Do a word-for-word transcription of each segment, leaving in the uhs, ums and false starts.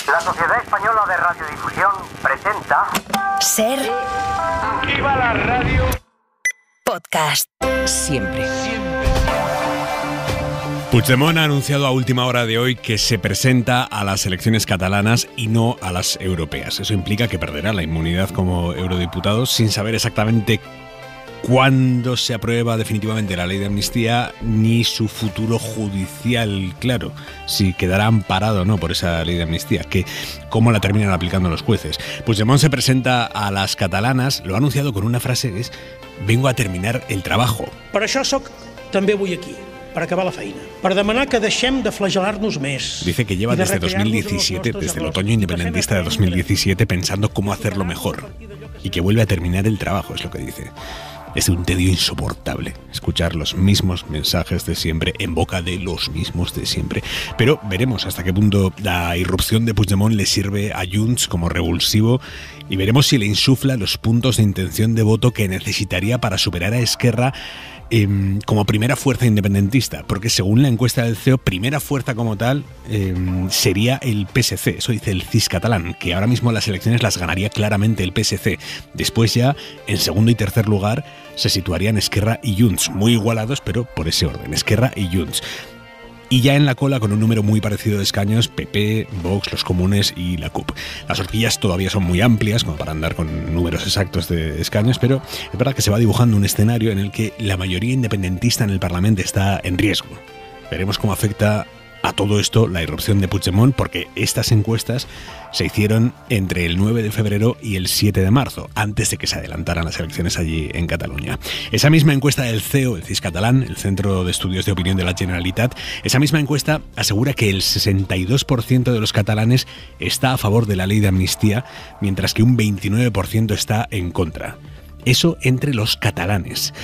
La Sociedad Española de Radiodifusión presenta... Ser... Aquí va la radio... Podcast. Siempre. Puigdemont ha anunciado a última hora de hoy que se presenta a las elecciones catalanas y no a las europeas. Eso implica que perderá la inmunidad como eurodiputado sin saber exactamente cuándo se aprueba definitivamente la ley de amnistía ni su futuro judicial, claro, si quedará amparado o no por esa ley de amnistía, que cómo la terminan aplicando los jueces. Puigdemont se presenta a las catalanas, lo ha anunciado con una frase que es: vengo a terminar el trabajo. Per això soc també avui aquí, per acabar la feina, per demanar que deixem de flagelar-nos més. Dice que lleva desde dos mil diecisiete, desde el otoño independentista de dos mil diecisiete, pensando cómo hacerlo mejor y que vuelve a terminar el trabajo, es lo que dice. Es un tedio insoportable escuchar los mismos mensajes de siempre en boca de los mismos de siempre. Pero veremos hasta qué punto la irrupción de Puigdemont le sirve a Junts como revulsivo y veremos si le insufla los puntos de intención de voto que necesitaría para superar a Esquerra eh, como primera fuerza independentista. Porque según la encuesta del C E O, primera fuerza como tal eh, sería el P S C. Eso dice el C I S catalán, que ahora mismo las elecciones las ganaría claramente el P S C. Después ya, en segundo y tercer lugar, se situarían Esquerra y Junts, muy igualados, pero por ese orden, Esquerra y Junts. Y ya en la cola, con un número muy parecido de escaños, P P, Vox, los Comunes y la C U P. Las horquillas todavía son muy amplias, como para andar con números exactos de escaños, pero es verdad que se va dibujando un escenario en el que la mayoría independentista en el Parlamento está en riesgo. Veremos cómo afecta a todo esto la irrupción de Puigdemont, porque estas encuestas se hicieron entre el nueve de febrero y el siete de marzo, antes de que se adelantaran las elecciones allí en Cataluña. Esa misma encuesta del C E O, el C I S catalán, el Centro de Estudios de Opinión de la Generalitat, esa misma encuesta asegura que el sesenta y dos por ciento de los catalanes está a favor de la ley de amnistía, mientras que un veintinueve por ciento está en contra. Eso entre los catalanes.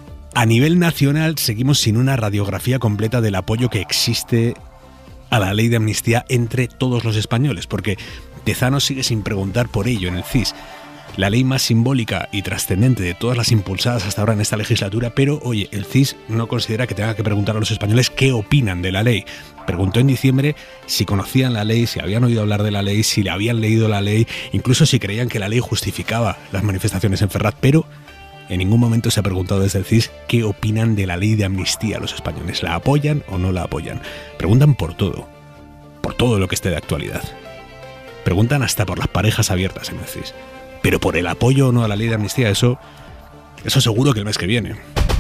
A nivel nacional seguimos sin una radiografía completa del apoyo que existe a la ley de amnistía entre todos los españoles, porque Tezanos sigue sin preguntar por ello en el C I S. La ley más simbólica y trascendente de todas las impulsadas hasta ahora en esta legislatura, pero oye, el C I S no considera que tenga que preguntar a los españoles qué opinan de la ley. Preguntó en diciembre si conocían la ley, si habían oído hablar de la ley, si le habían leído la ley, incluso si creían que la ley justificaba las manifestaciones en Ferraz, pero en ningún momento se ha preguntado desde el C I S qué opinan de la ley de amnistía los españoles. ¿La apoyan o no la apoyan? Preguntan por todo, por todo lo que esté de actualidad. Preguntan hasta por las parejas abiertas en el C I S. Pero por el apoyo o no a la ley de amnistía, eso, eso seguro que el mes que viene.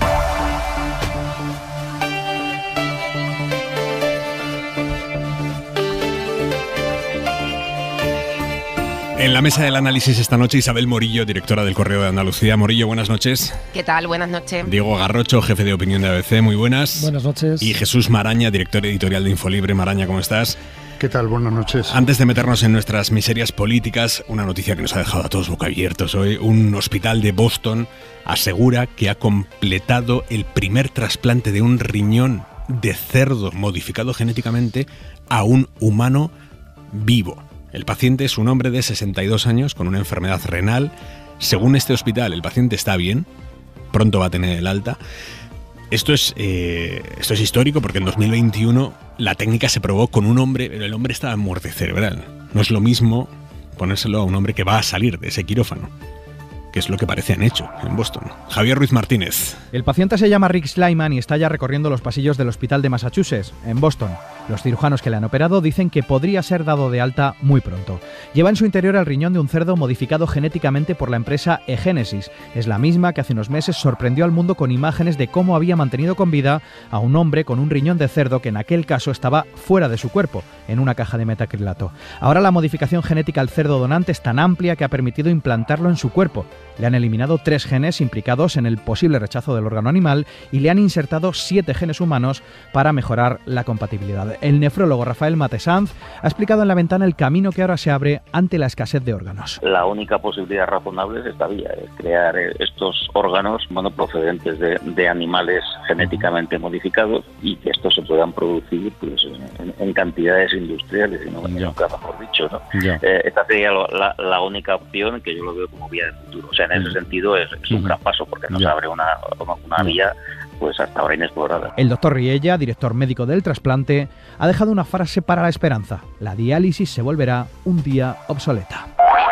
En la mesa del análisis esta noche, Isabel Morillo, directora del Correo de Andalucía. Morillo, buenas noches. ¿Qué tal? Buenas noches. Diego Garrocho, jefe de opinión de A B C, muy buenas. Buenas noches. Y Jesús Maraña, director editorial de Infolibre. Maraña, ¿cómo estás? ¿Qué tal? Buenas noches. Antes de meternos en nuestras miserias políticas, una noticia que nos ha dejado a todos boquiabiertos hoy. Un hospital de Boston asegura que ha completado el primer trasplante de un riñón de cerdo modificado genéticamente a un humano vivo. El paciente es un hombre de sesenta y dos años con una enfermedad renal. Según este hospital, el paciente está bien, pronto va a tener el alta. Esto es, eh, esto es histórico porque en dos mil veintiuno la técnica se probó con un hombre, pero el hombre estaba en muerte cerebral. No es lo mismo ponérselo a un hombre que va a salir de ese quirófano, que es lo que parece han hecho en Boston. Javier Ruiz Martínez. El paciente se llama Rick Slyman y está ya recorriendo los pasillos del hospital de Massachusetts, en Boston. Los cirujanos que le han operado dicen que podría ser dado de alta muy pronto. Lleva en su interior el riñón de un cerdo modificado genéticamente por la empresa eGenesis. Es la misma que hace unos meses sorprendió al mundo con imágenes de cómo había mantenido con vida a un hombre con un riñón de cerdo que en aquel caso estaba fuera de su cuerpo, en una caja de metacrilato. Ahora la modificación genética al cerdo donante es tan amplia que ha permitido implantarlo en su cuerpo. Le han eliminado tres genes implicados en el posible rechazo del órgano animal y le han insertado siete genes humanos para mejorar la compatibilidad. El nefrólogo Rafael Matesanz ha explicado en La Ventana el camino que ahora se abre ante la escasez de órganos. La única posibilidad razonable es esta vía, es crear estos órganos bueno, procedentes de, de animales genéticamente modificados y que estos se puedan producir pues, en, en cantidades industriales, y no, nunca mejor dicho. ¿no? Eh, esta sería la, la única opción que yo lo veo como vía de futuro. O sea, en ese sentido es, es un gran paso porque nos abre una, una, una vía pues hasta ahora inexplorada. El doctor Riella, director médico del trasplante, ha dejado una frase para la esperanza: la diálisis se volverá un día obsoleta.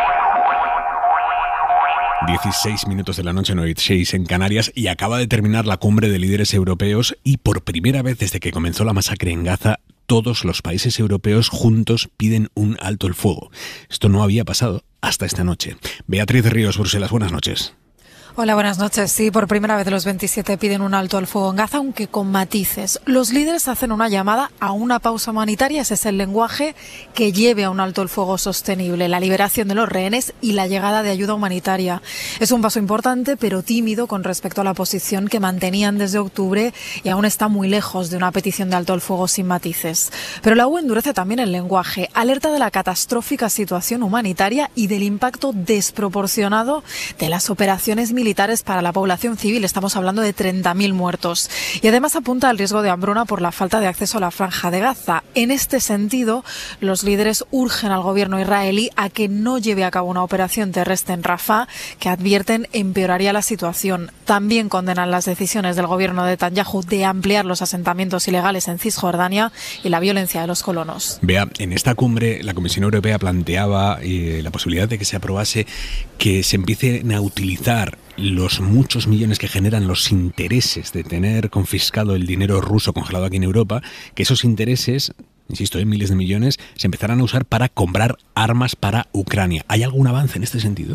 dieciséis minutos de la noche, nueve y seis en Canarias, y acaba de terminar la cumbre de líderes europeos y por primera vez desde que comenzó la masacre en Gaza, todos los países europeos juntos piden un alto el fuego. Esto no había pasado hasta esta noche. Beatriz Ríos, Bruselas, buenas noches. Hola, buenas noches. Sí, por primera vez los veintisiete piden un alto al fuego en Gaza, aunque con matices. Los líderes hacen una llamada a una pausa humanitaria. Ese es el lenguaje que lleve a un alto al fuego sostenible, la liberación de los rehenes y la llegada de ayuda humanitaria. Es un paso importante, pero tímido con respecto a la posición que mantenían desde octubre y aún está muy lejos de una petición de alto al fuego sin matices. Pero la U E endurece también el lenguaje, alerta de la catastrófica situación humanitaria y del impacto desproporcionado de las operaciones militares militares para la población civil. Estamos hablando de treinta mil muertos. Y además apunta al riesgo de hambruna por la falta de acceso a la franja de Gaza. En este sentido, los líderes urgen al gobierno israelí a que no lleve a cabo una operación terrestre en Rafah, que advierten empeoraría la situación. También condenan las decisiones del gobierno de Netanyahu de ampliar los asentamientos ilegales en Cisjordania y la violencia de los colonos. Vea, en esta cumbre la Comisión Europea planteaba eh, la posibilidad de que se aprobase que se empiecen a utilizar los muchos millones que generan los intereses de tener confiscado el dinero ruso congelado aquí en Europa, que esos intereses, insisto, en miles de millones, se empezarán a usar para comprar armas para Ucrania. ¿Hay algún avance en este sentido?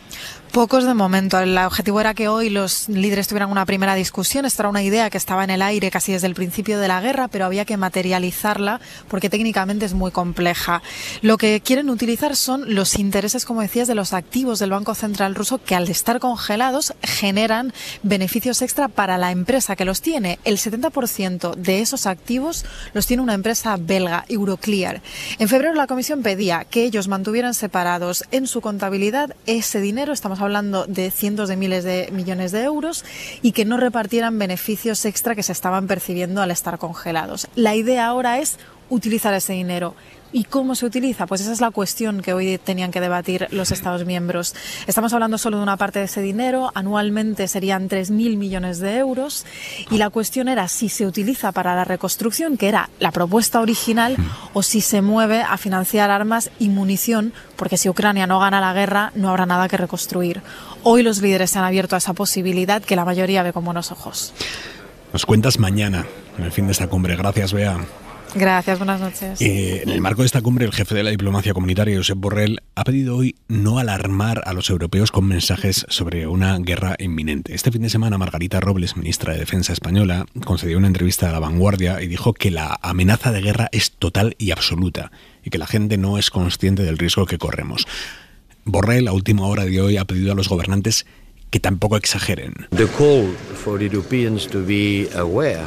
Pocos de momento. El objetivo era que hoy los líderes tuvieran una primera discusión. Esta era una idea que estaba en el aire casi desde el principio de la guerra, pero había que materializarla porque técnicamente es muy compleja. Lo que quieren utilizar son los intereses, como decías, de los activos del Banco Central ruso, que al estar congelados generan beneficios extra para la empresa que los tiene. El setenta por ciento de esos activos los tiene una empresa belga, Euroclear. En febrero la Comisión pedía que ellos mantuvieran separados en su contabilidad ese dinero. Estamos hablando de cientos de miles de millones de euros, y que no repartieran beneficios extra que se estaban percibiendo al estar congelados. La idea ahora es utilizar ese dinero. ¿Y cómo se utiliza? Pues esa es la cuestión que hoy tenían que debatir los Estados miembros. Estamos hablando solo de una parte de ese dinero. Anualmente serían tres mil millones de euros. Y la cuestión era si se utiliza para la reconstrucción, que era la propuesta original, o si se mueve a financiar armas y munición, porque si Ucrania no gana la guerra, no habrá nada que reconstruir. Hoy los líderes se han abierto a esa posibilidad que la mayoría ve con buenos ojos. Nos cuentas mañana, en el fin de esta cumbre. Gracias, Bea. Gracias, buenas noches. Eh, en el marco de esta cumbre, el jefe de la diplomacia comunitaria, Josep Borrell, ha pedido hoy no alarmar a los europeos con mensajes sobre una guerra inminente. Este fin de semana, Margarita Robles, ministra de Defensa española, concedió una entrevista a La Vanguardia y dijo que la amenaza de guerra es total y absoluta y que la gente no es consciente del riesgo que corremos. Borrell, a última hora de hoy, ha pedido a los gobernantes que tampoco exageren. The call for Europeans to be aware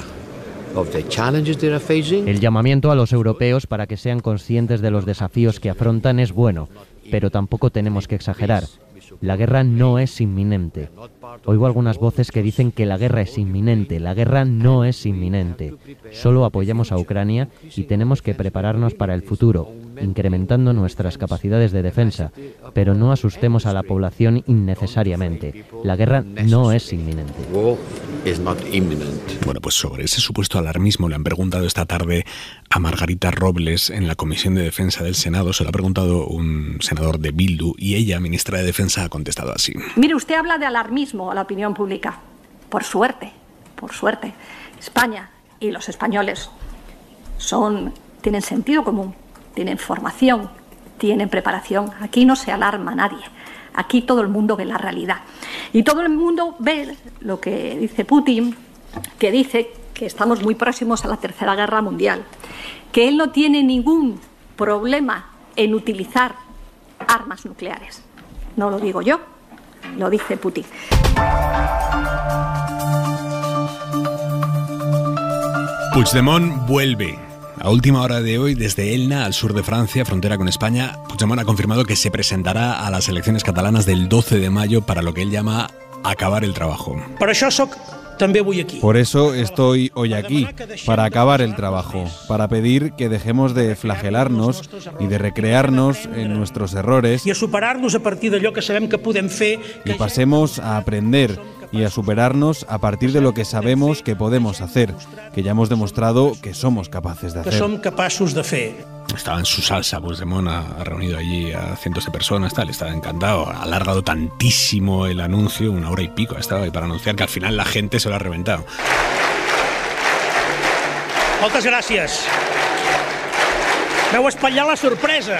of the challenges they are facing. El llamamiento a los europeos para que sean conscientes de los desafíos que afrontan es bueno, pero tampoco tenemos que exagerar. La guerra no es inminente. Oigo algunas voces que dicen que la guerra es inminente. La guerra no es inminente. Solo apoyamos a Ucrania y tenemos que prepararnos para el futuro, incrementando nuestras capacidades de defensa, pero no asustemos a la población innecesariamente. La guerra no es inminente. Bueno, pues sobre ese supuesto alarmismo le han preguntado esta tarde a Margarita Robles en la Comisión de Defensa del Senado. Se lo ha preguntado un senador de Bildu y ella, ministra de Defensa, ha contestado así. Mire, usted habla de alarmismo a la opinión pública. Por suerte, por suerte, España y los españoles son, tienen sentido común, tienen formación, tienen preparación. Aquí no se alarma a nadie. Aquí todo el mundo ve la realidad. Y todo el mundo ve lo que dice Putin, que dice que estamos muy próximos a la Tercera Guerra Mundial, que él no tiene ningún problema en utilizar armas nucleares. No lo digo yo, lo dice Putin. Puigdemont vuelve. A última hora de hoy, desde Elna, al sur de Francia, frontera con España, Puigdemont ha confirmado que se presentará a las elecciones catalanas del doce de mayo para lo que él llama acabar el trabajo. Per això soc també avui aquí. Por eso estoy hoy aquí, para acabar el trabajo, para pedir que dejemos de flagelarnos y de recrearnos en nuestros errores I a superar-nos a partir d'allò que sabem que podem fer. y pasemos a aprender y a superarnos a partir de lo que sabemos que podemos hacer, que ya hemos demostrado que somos capaces de hacer. Que som capaços de fer. Estaba en su salsa, Puigdemont ha, ha reunido allí a cientos de personas, tal, estaba encantado, ha alargado tantísimo el anuncio, una hora y pico ha estado ahí para anunciar que al final la gente se lo ha reventado. Moltes gràcies. M'heu espatllat la sorpresa.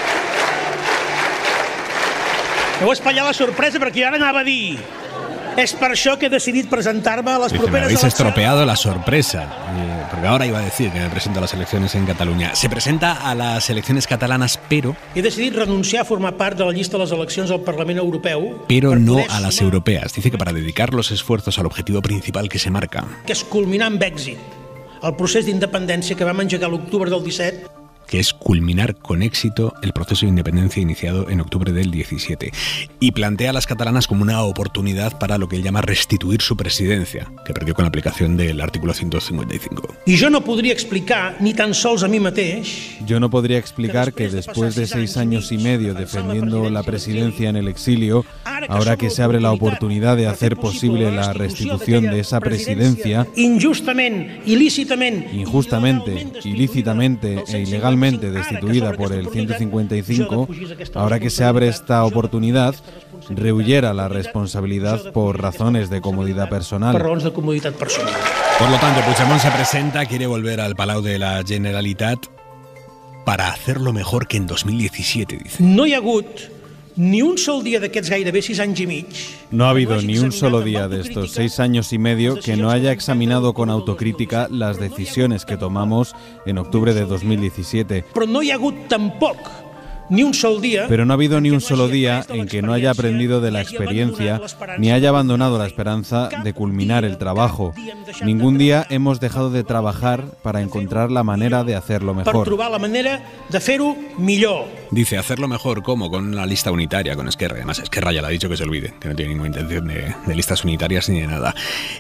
M'heu espatllat la sorpresa perquè jo ara anava a dir és per això que he decidit presentar-me a les Dice, properes me habéis eleccions. estropeado la sorpresa, eh, porque ahora iba a decir que me presento a las elecciones en Cataluña. Se presenta a las elecciones catalanas, pero... He decidit renunciar a formar part de la llista de les eleccions al Parlament Europeu, pero no a las europeas. Dice que para dedicar los esfuerzos al objetivo principal que se marca, que és culminar amb èxit el procés d'independència que vam engegar l'octubre del disset, que es culminar con éxito el proceso de independencia iniciado en octubre del diecisiete. Y plantea a las catalanas como una oportunidad para lo que él llama restituir su presidencia, que perdió con la aplicación del artículo ciento cincuenta y cinco. I jo no podria explicar, ni tan sols a mi mateix, Yo no podría explicar que después de seis años y medio defendiendo la presidencia en el exilio, ahora que se abre la oportunidad de hacer posible la restitución de esa presidencia, injustament, il·lícitament, injustamente, ilícitamente e ilegalmente destituida por el ciento cincuenta y cinco, ahora que se abre esta oportunidad, rehuyera la responsabilidad por razones de comodidad personal. per raons de comoditat personal. Por lo tanto, Puigdemont se presenta, quiere volver al Palau de la Generalitat para hacerlo mejor que en dos mil diecisiete, dice. No hi ha hagut ni un sol dia d'aquests gairebé sis anys i mig. No ha habido ni un solo día de estos seis años y medio que no haya examinado con autocrítica las decisiones que tomamos en octubre de dos mil diecisiete. Però no hi ha hagut tampoc ni un sol dia... Pero no ha habido ni un solo día en que no haya aprendido de la experiencia ni haya abandonado la esperanza de culminar el trabajo. Ningún día hemos dejado de trabajar para encontrar la manera de hacerlo per mejor. trobar la manera de fer-ho millor. Dice, hacerlo mejor, ¿cómo? Con una lista unitaria, con Esquerra. Además, Esquerra ya le ha dicho que se olvide, que no tiene ninguna intención de, de listas unitarias ni de nada.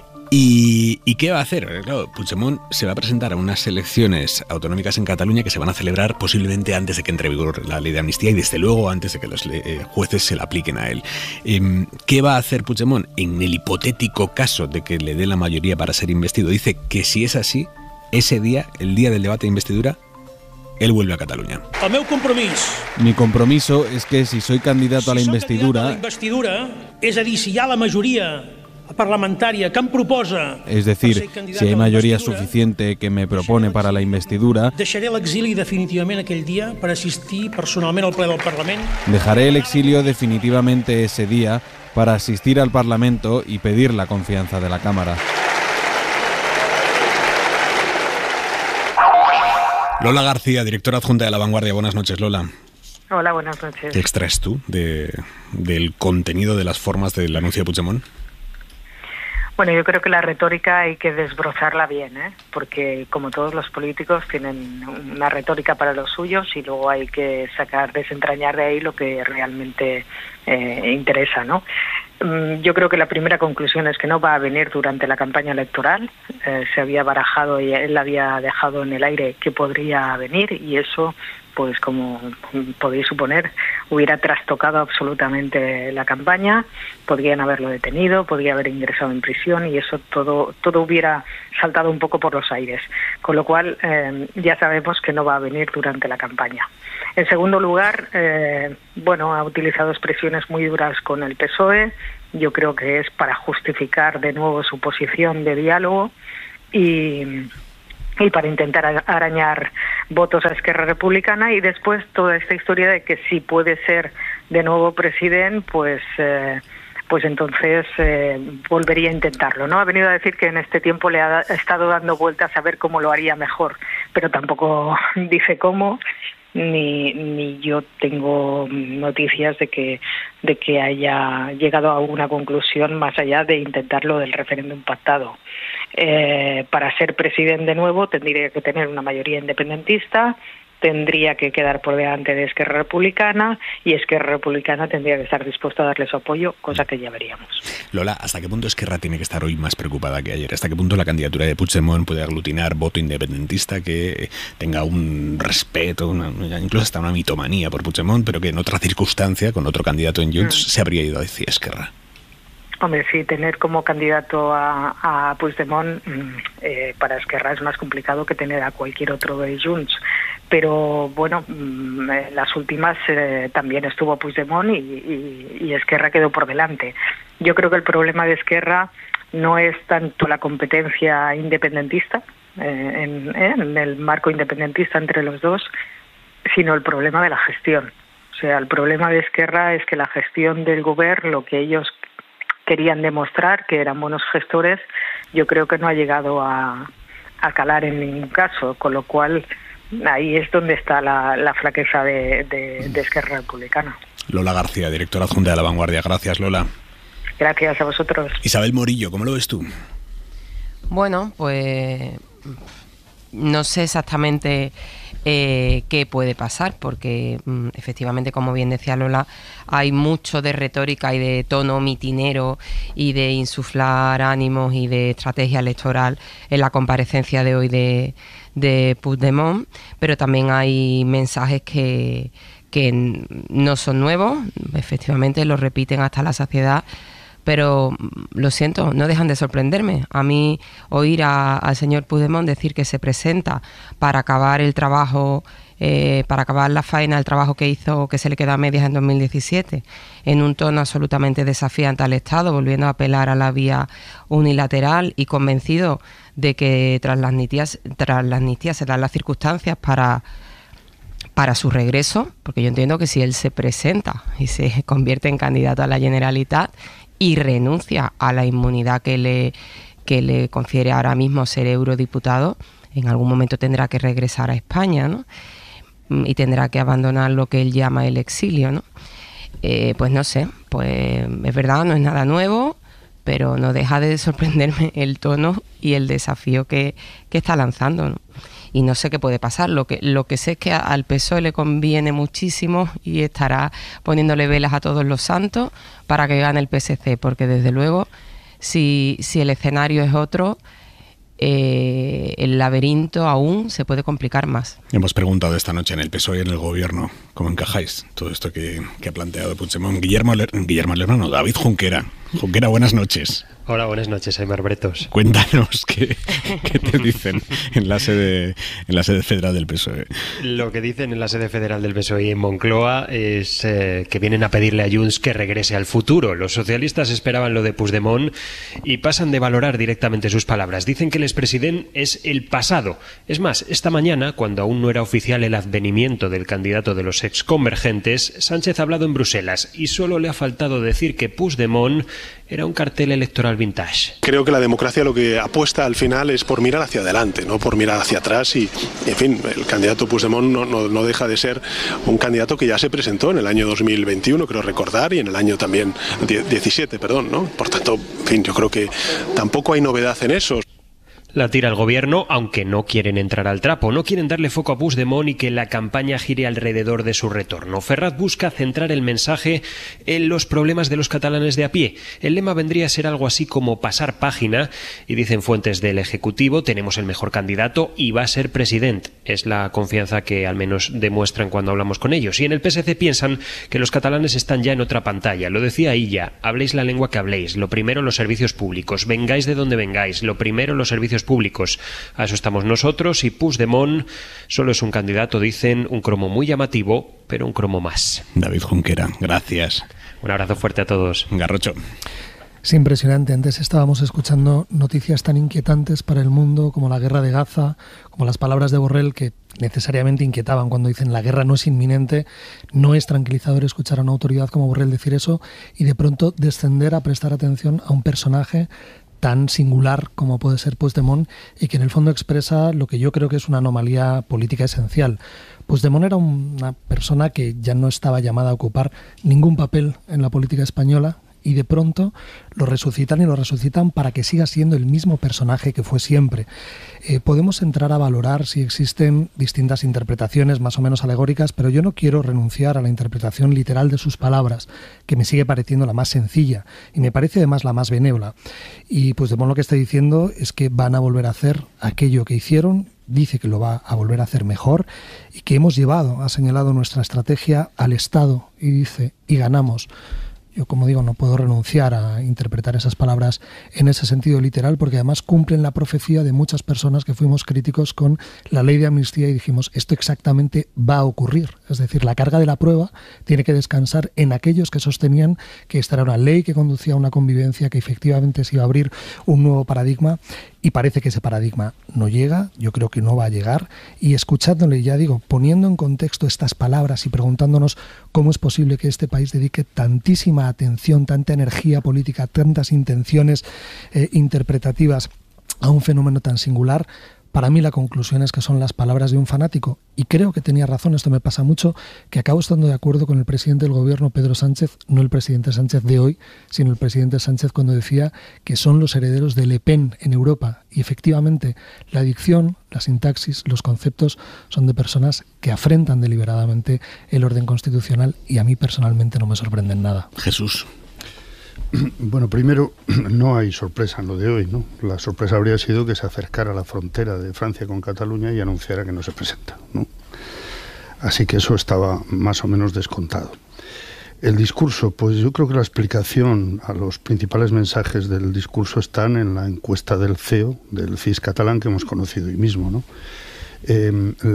¿Y, ¿Y qué va a hacer? Claro, Puigdemont se va a presentar a unas elecciones autonómicas en Cataluña que se van a celebrar posiblemente antes de que entre en vigor la ley de amnistía y desde luego antes de que los eh, jueces se la apliquen a él. Eh, ¿Qué va a hacer Puigdemont en el hipotético caso de que le dé la mayoría para ser investido? Dice que si es así, ese día, el día del debate de investidura, él vuelve a Cataluña. El meu compromís... Mi compromiso es que si soy candidato a la investidura, a la investidura, és a dir, si hi ha la majoria parlamentària que em proposa... es decir, si hay mayoría suficiente que me propone para la investidura, deixaré l'exili definitivament aquell dia per assistir personalment al ple del Parlament. dejaré el exilio definitivamente ese día para asistir al Parlamento y pedir la confianza de la Cámara. Lola García, directora adjunta de La Vanguardia. Buenas noches, Lola. Hola, buenas noches. ¿Qué extraes tú de, del contenido de las formas del anuncio de Puigdemont? Bueno, yo creo que la retórica hay que desbrozarla bien, ¿eh? Porque como todos los políticos tienen una retórica para los suyos y luego hay que sacar, desentrañar de ahí lo que realmente eh, interesa, ¿no? Yo creo que la primera conclusión es que no va a venir durante la campaña electoral. Eh, se había barajado y él había dejado en el aire que podría venir y eso, pues como podéis suponer, hubiera trastocado absolutamente la campaña. Podrían haberlo detenido, podría haber ingresado en prisión y eso todo, todo hubiera saltado un poco por los aires. Con lo cual eh, ya sabemos que no va a venir durante la campaña. En segundo lugar, eh, bueno, ha utilizado expresiones muy duras con el P S O E. Yo creo que es para justificar de nuevo su posición de diálogo y, y para intentar arañar votos a Esquerra Republicana. Y después toda esta historia de que si puede ser de nuevo presidente, pues... Eh, pues entonces eh, volvería a intentarlo, ¿no? Ha venido a decir que en este tiempo le ha estado dando vueltas a ver cómo lo haría mejor, pero tampoco dice cómo, ni, ni yo tengo noticias de que, de que haya llegado a una conclusión más allá de intentar lo del referéndum pactado. Eh, para ser presidente de nuevo tendría que tener una mayoría independentista, tendría que quedar por delante de Esquerra Republicana y Esquerra Republicana tendría que estar dispuesta a darle su apoyo, cosa que ya veríamos. Lola, ¿hasta qué punto Esquerra tiene que estar hoy más preocupada que ayer? ¿Hasta qué punto la candidatura de Puigdemont puede aglutinar voto independentista que tenga un respeto, una, incluso hasta una mitomanía por Puigdemont, pero que en otra circunstancia, con otro candidato en Junts, mm. se habría ido hacia Esquerra? Hombre, sí, tener como candidato a, a Puigdemont eh, para Esquerra es más complicado que tener a cualquier otro de Junts. Pero bueno, en las últimas eh, también estuvo Puigdemont y, y, y Esquerra quedó por delante. Yo creo que el problema de Esquerra no es tanto la competencia independentista, eh, en, en el marco independentista entre los dos, sino el problema de la gestión. O sea, el problema de Esquerra es que la gestión del gobierno, lo que ellos querían demostrar, que eran buenos gestores, yo creo que no ha llegado a, a calar en ningún caso, con lo cual ahí es donde está la, la flaqueza de, de, de Esquerra Republicana. Lola García, directora adjunta de La Vanguardia. Gracias, Lola. Gracias a vosotros. Isabel Morillo, ¿cómo lo ves tú? Bueno, pues no sé exactamente eh, qué puede pasar, porque mm, efectivamente, como bien decía Lola, hay mucho de retórica y de tono mitinero y de insuflar ánimos y de estrategia electoral en la comparecencia de hoy de, de Puigdemont, pero también hay mensajes que, que no son nuevos, efectivamente los repiten hasta la saciedad, pero lo siento, no dejan de sorprenderme. A mí oír a, al señor Puigdemont decir que se presenta para acabar el trabajo, eh, para acabar la faena, el trabajo que hizo, que se le queda a medias en dos mil diecisiete, en un tono absolutamente desafiante al Estado, volviendo a apelar a la vía unilateral y convencido de que tras la amnistía, tras la amnistía se dan las circunstancias para... para su regreso, porque yo entiendo que si él se presenta y se convierte en candidato a la Generalitat y renuncia a la inmunidad que le, que le confiere ahora mismo ser eurodiputado, en algún momento tendrá que regresar a España, ¿no? Y tendrá que abandonar lo que él llama el exilio, ¿no? Eh, pues no sé, pues es verdad, no es nada nuevo, pero no deja de sorprenderme el tono y el desafío que, que está lanzando, ¿no? Y no sé qué puede pasar. Lo que, lo que sé es que al P S O E le conviene muchísimo y estará poniéndole velas a todos los santos para que gane el P S C, porque desde luego, si, si el escenario es otro, eh, el laberinto aún se puede complicar más. Hemos preguntado esta noche en el P S O E y en el Gobierno cómo encajáis todo esto que, que ha planteado Puigdemont. Guillermo, Ler, Guillermo Lerma, David Junquera. Junquera, buenas noches. Hola, buenas noches, Aimar Bretos. Cuéntanos qué, qué te dicen en la sede en la sede federal del P S O E. Lo que dicen en la sede federal del P S O E y en Moncloa es eh, que vienen a pedirle a Junts que regrese al futuro. Los socialistas esperaban lo de Puigdemont y pasan de valorar directamente sus palabras. Dicen que el expresidente es el pasado. Es más, esta mañana, cuando aún no era oficial el advenimiento del candidato de los exconvergentes, Sánchez ha hablado en Bruselas y solo le ha faltado decir que Puigdemont era un cartel electoral vintage. Creo que la democracia lo que apuesta al final es por mirar hacia adelante, no por mirar hacia atrás y, en fin, el candidato Puigdemont no, no, no deja de ser un candidato que ya se presentó en el año dos mil veintiuno, creo recordar, y en el año también diecisiete, perdón, ¿no? Por tanto, en fin, yo creo que tampoco hay novedad en eso. La tira el gobierno, aunque no quieren entrar al trapo, no quieren darle foco a Puigdemont y que la campaña gire alrededor de su retorno. Ferraz busca centrar el mensaje en los problemas de los catalanes de a pie. El lema vendría a ser algo así como pasar página, y dicen fuentes del Ejecutivo, tenemos el mejor candidato y va a ser presidente. Es la confianza que al menos demuestran cuando hablamos con ellos. Y en el P S C piensan que los catalanes están ya en otra pantalla. Lo decía Illa, habléis la lengua que habléis, lo primero los servicios públicos, vengáis de donde vengáis, lo primero los servicios públicos. A eso estamos nosotros y Puigdemont solo es un candidato, dicen, un cromo muy llamativo, pero un cromo más. David Junquera, gracias. Un abrazo fuerte a todos. Garrocho. Es impresionante. Antes estábamos escuchando noticias tan inquietantes para el mundo como la guerra de Gaza, como las palabras de Borrell que necesariamente inquietaban cuando dicen la guerra no es inminente. No es tranquilizador escuchar a una autoridad como Borrell decir eso y de pronto descender a prestar atención a un personaje tan singular como puede ser Puigdemont y que en el fondo expresa lo que yo creo que es una anomalía política esencial. Puigdemont era una persona que ya no estaba llamada a ocupar ningún papel en la política española y de pronto lo resucitan y lo resucitan para que siga siendo el mismo personaje que fue siempre. Eh, podemos entrar a valorar si existen distintas interpretaciones más o menos alegóricas, pero yo no quiero renunciar a la interpretación literal de sus palabras, que me sigue pareciendo la más sencilla y me parece además la más benévola. Y Puigdemont lo que está diciendo es que van a volver a hacer aquello que hicieron, dice que lo va a volver a hacer mejor y que hemos llevado, ha señalado nuestra estrategia al Estado y dice, y ganamos. Yo Yo, como digo, no puedo renunciar a interpretar esas palabras en ese sentido literal, porque además cumplen la profecía de muchas personas que fuimos críticos con la ley de amnistía y dijimos, esto exactamente va a ocurrir. Es decir, la carga de la prueba tiene que descansar en aquellos que sostenían que esta era una ley que conducía a una convivencia, que efectivamente se iba a abrir un nuevo paradigma, y parece que ese paradigma no llega, yo creo que no va a llegar, y escuchándole, ya digo, poniendo en contexto estas palabras y preguntándonos cómo es posible que este país dedique tantísima atención, tanta energía política, tantas intenciones eh, interpretativas a un fenómeno tan singular, para mí la conclusión es que son las palabras de un fanático, y creo que tenía razón, esto me pasa mucho, que acabo estando de acuerdo con el presidente del gobierno, Pedro Sánchez, no el presidente Sánchez de hoy, sino el presidente Sánchez cuando decía que son los herederos de Le Pen en Europa, y efectivamente la dicción, la sintaxis, los conceptos son de personas que afrentan deliberadamente el orden constitucional, y a mí personalmente no me sorprenden nada. Jesús. Bueno, primero, no hay sorpresa en lo de hoy, ¿no? La sorpresa habría sido que se acercara a la frontera de Francia con Cataluña y anunciara que no se presenta, ¿no? Así que eso estaba más o menos descontado. El discurso, pues yo creo que la explicación a los principales mensajes del discurso están en la encuesta del C E O, del C I S catalán, que hemos conocido hoy mismo, ¿no? Eh,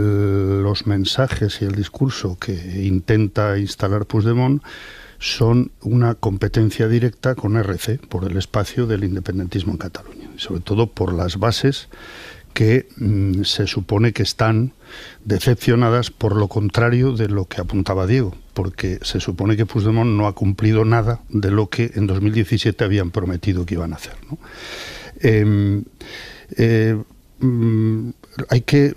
los mensajes y el discurso que intenta instalar Puigdemont son una competencia directa con R C por el espacio del independentismo en Cataluña, y sobre todo por las bases que mmm, se supone que están decepcionadas por lo contrario de lo que apuntaba Diego, porque se supone que Puigdemont no ha cumplido nada de lo que en dos mil diecisiete habían prometido que iban a hacer, ¿no? Eh, eh, mmm, hay que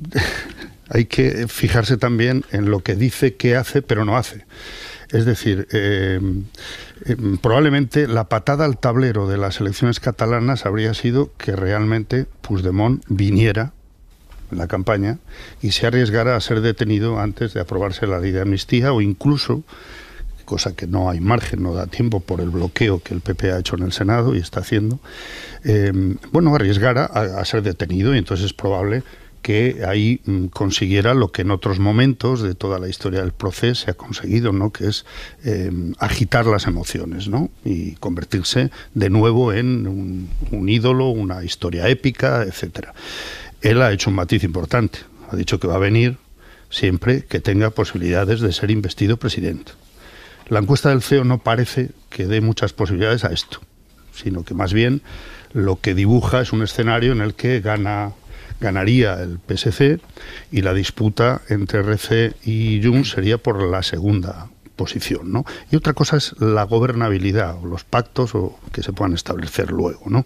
hay que fijarse también en lo que dice que hace pero no hace. Es decir, eh, eh, probablemente la patada al tablero de las elecciones catalanas habría sido que realmente Puigdemont viniera en la campaña y se arriesgara a ser detenido antes de aprobarse la ley de amnistía, o incluso, cosa que no hay margen, no da tiempo por el bloqueo que el P P ha hecho en el Senado y está haciendo, eh, bueno, arriesgara a, a ser detenido, y entonces es probable que ahí mm, consiguiera lo que en otros momentos de toda la historia del proceso se ha conseguido, ¿no? Que es eh, agitar las emociones, ¿no? Y convertirse de nuevo en un, un ídolo, una historia épica, etcétera. Él ha hecho un matiz importante, ha dicho que va a venir siempre que tenga posibilidades de ser investido presidente. La encuesta del C E O no parece que dé muchas posibilidades a esto, sino que más bien lo que dibuja es un escenario en el que gana ganaría el P S C y la disputa entre R C y Junts sería por la segunda posición, ¿no? Y otra cosa es la gobernabilidad o los pactos o que se puedan establecer luego, ¿no?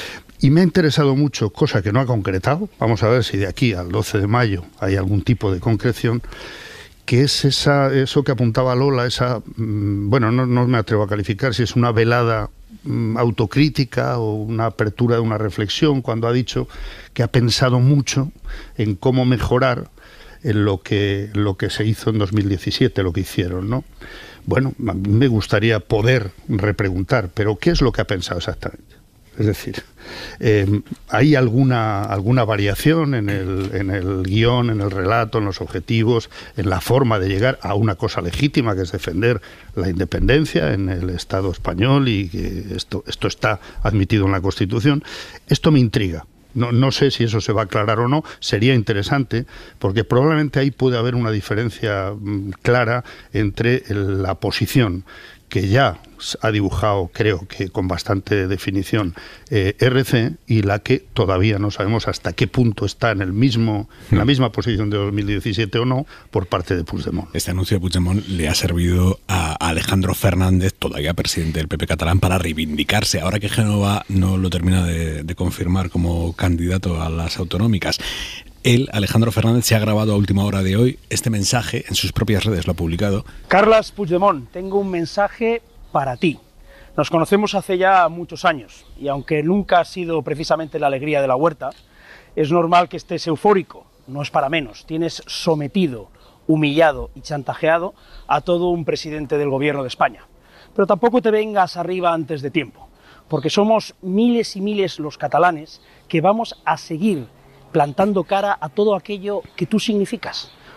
Y me ha interesado mucho, cosa que no ha concretado, vamos a ver si de aquí al doce de mayo hay algún tipo de concreción, que es esa, eso que apuntaba Lola, esa, bueno, no, no me atrevo a calificar si es una velada autocrítica o una apertura de una reflexión, cuando ha dicho que ha pensado mucho en cómo mejorar en lo que, lo que se hizo en dos mil diecisiete, lo que hicieron, ¿no? Bueno, a mí me gustaría poder repreguntar, pero ¿qué es lo que ha pensado exactamente? Es decir, eh, ¿hay alguna, alguna variación en el, en el guión, en el relato, en los objetivos, en la forma de llegar a una cosa legítima, que es defender la independencia en el Estado español, y que esto, esto está admitido en la Constitución? Esto me intriga. No, no sé si eso se va a aclarar o no, sería interesante, porque probablemente ahí puede haber una diferencia mm, clara entre el, la posición que ya ha dibujado, creo que con bastante definición, eh, R C, y la que todavía no sabemos hasta qué punto está en el mismo, en la misma posición de dos mil diecisiete o no, por parte de Puigdemont. Este anuncio de Puigdemont le ha servido a Alejandro Fernández, todavía presidente del P P catalán, para reivindicarse, ahora que Génova no lo termina de, de confirmar como candidato a las autonómicas. Él, Alejandro Fernández, se ha grabado a última hora de hoy este mensaje en sus propias redes, lo ha publicado. Carles Puigdemont, tengo un mensaje para ti. Nos conocemos hace ya muchos años y aunque nunca ha sido precisamente la alegría de la huerta, es normal que estés eufórico, no es para menos. Tienes sometido, humillado y chantajeado a todo un presidente del gobierno de España. Pero tampoco te vengas arriba antes de tiempo, porque somos miles y miles los catalanes que vamos a seguir plantando cara a todo aquello que tú significas.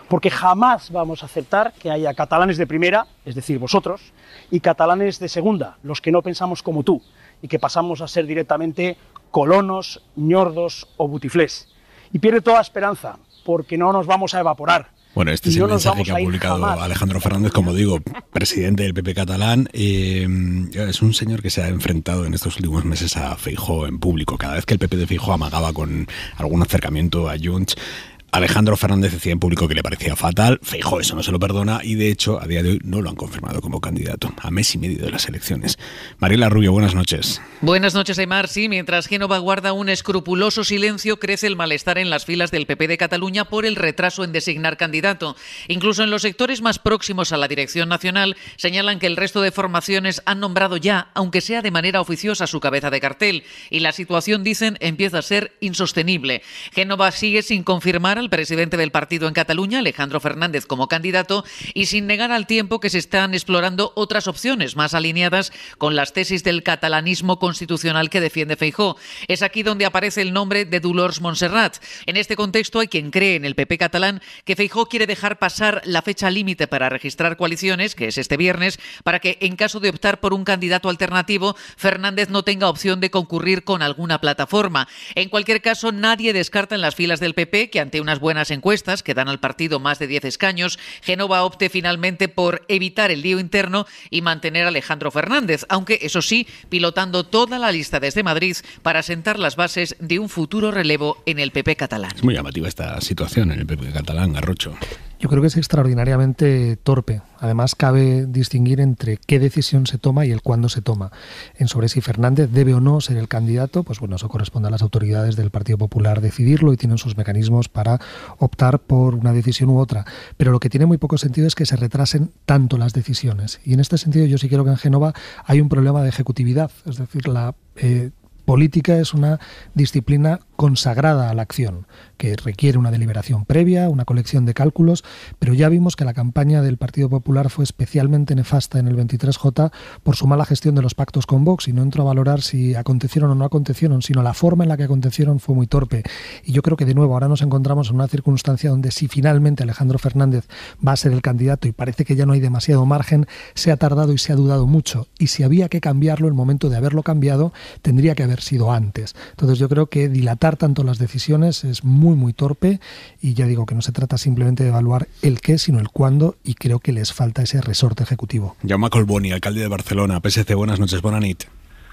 porque jamás vamos a aceptar que haya catalanes de primera, es decir, vosotros, y catalanes de segunda, los que no pensamos como tú, y que pasamos a ser directamente colonos, ñordos o butiflés. Y pierde toda esperanza, porque no nos vamos a evaporar. Bueno, este es el mensaje que ha publicado Alejandro Fernández, como digo, presidente del P P catalán. Eh, es un señor que se ha enfrentado en estos últimos meses a Feijóo en público. Cada vez que el P P de Feijóo amagaba con algún acercamiento a Junts, Alejandro Fernández decía en público que le parecía fatal. Feijóo eso no se lo perdona y, de hecho, a día de hoy no lo han confirmado como candidato, a mes y medio de las elecciones. Mariela Rubio, buenas noches. Buenas noches, Aimar. Sí, mientras Génova guarda un escrupuloso silencio, crece el malestar en las filas del P P de Cataluña por el retraso en designar candidato. Incluso en los sectores más próximos a la dirección nacional señalan que el resto de formaciones han nombrado ya, aunque sea de manera oficiosa, su cabeza de cartel. Y la situación, dicen, empieza a ser insostenible. Génova sigue sin confirmar al presidente del partido en Cataluña, Alejandro Fernández, como candidato y sin negar al tiempo que se están explorando otras opciones más alineadas con las tesis del catalanismo constitucional que defiende Feijóo. Es aquí donde aparece el nombre de Dolors Montserrat. En este contexto hay quien cree en el P P catalán que Feijóo quiere dejar pasar la fecha límite para registrar coaliciones, que es este viernes, para que en caso de optar por un candidato alternativo, Fernández no tenga opción de concurrir con alguna plataforma. En cualquier caso, nadie descarta en las filas del P P que ante unas buenas encuestas que dan al partido más de diez escaños, Génova opte finalmente por evitar el lío interno y mantener a Alejandro Fernández, aunque eso sí, pilotando toda la lista desde Madrid para sentar las bases de un futuro relevo en el P P catalán. Es muy llamativa esta situación en el P P catalán, Garrocho. Yo creo que es extraordinariamente torpe. Además, cabe distinguir entre qué decisión se toma y el cuándo se toma. En sobre si Fernández debe o no ser el candidato, pues bueno, eso corresponde a las autoridades del Partido Popular decidirlo y tienen sus mecanismos para optar por una decisión u otra. Pero lo que tiene muy poco sentido es que se retrasen tanto las decisiones. Y en este sentido yo sí creo que en Génova hay un problema de ejecutividad. Es decir, la eh, política es una disciplina consagrada a la acción, que requiere una deliberación previa, una colección de cálculos, pero ya vimos que la campaña del Partido Popular fue especialmente nefasta en el veintitrés J por su mala gestión de los pactos con Vox, y no entro a valorar si acontecieron o no acontecieron, sino la forma en la que acontecieron fue muy torpe. Y yo creo que de nuevo ahora nos encontramos en una circunstancia donde si finalmente Alejandro Fernández va a ser el candidato y parece que ya no hay demasiado margen, se ha tardado y se ha dudado mucho, y si había que cambiarlo, el momento de haberlo cambiado tendría que haber sido antes. Entonces yo creo que dilatar tanto las decisiones es muy muy torpe, y ya digo que no se trata simplemente de evaluar el qué, sino el cuándo, y creo que les falta ese resorte ejecutivo. Jaume Collboni, alcalde de Barcelona, P S C, buenas noches, bona nit.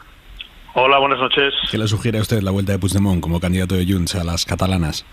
Hola, buenas noches. ¿Qué le sugiere a usted la vuelta de Puigdemont como candidato de Junts a las catalanas?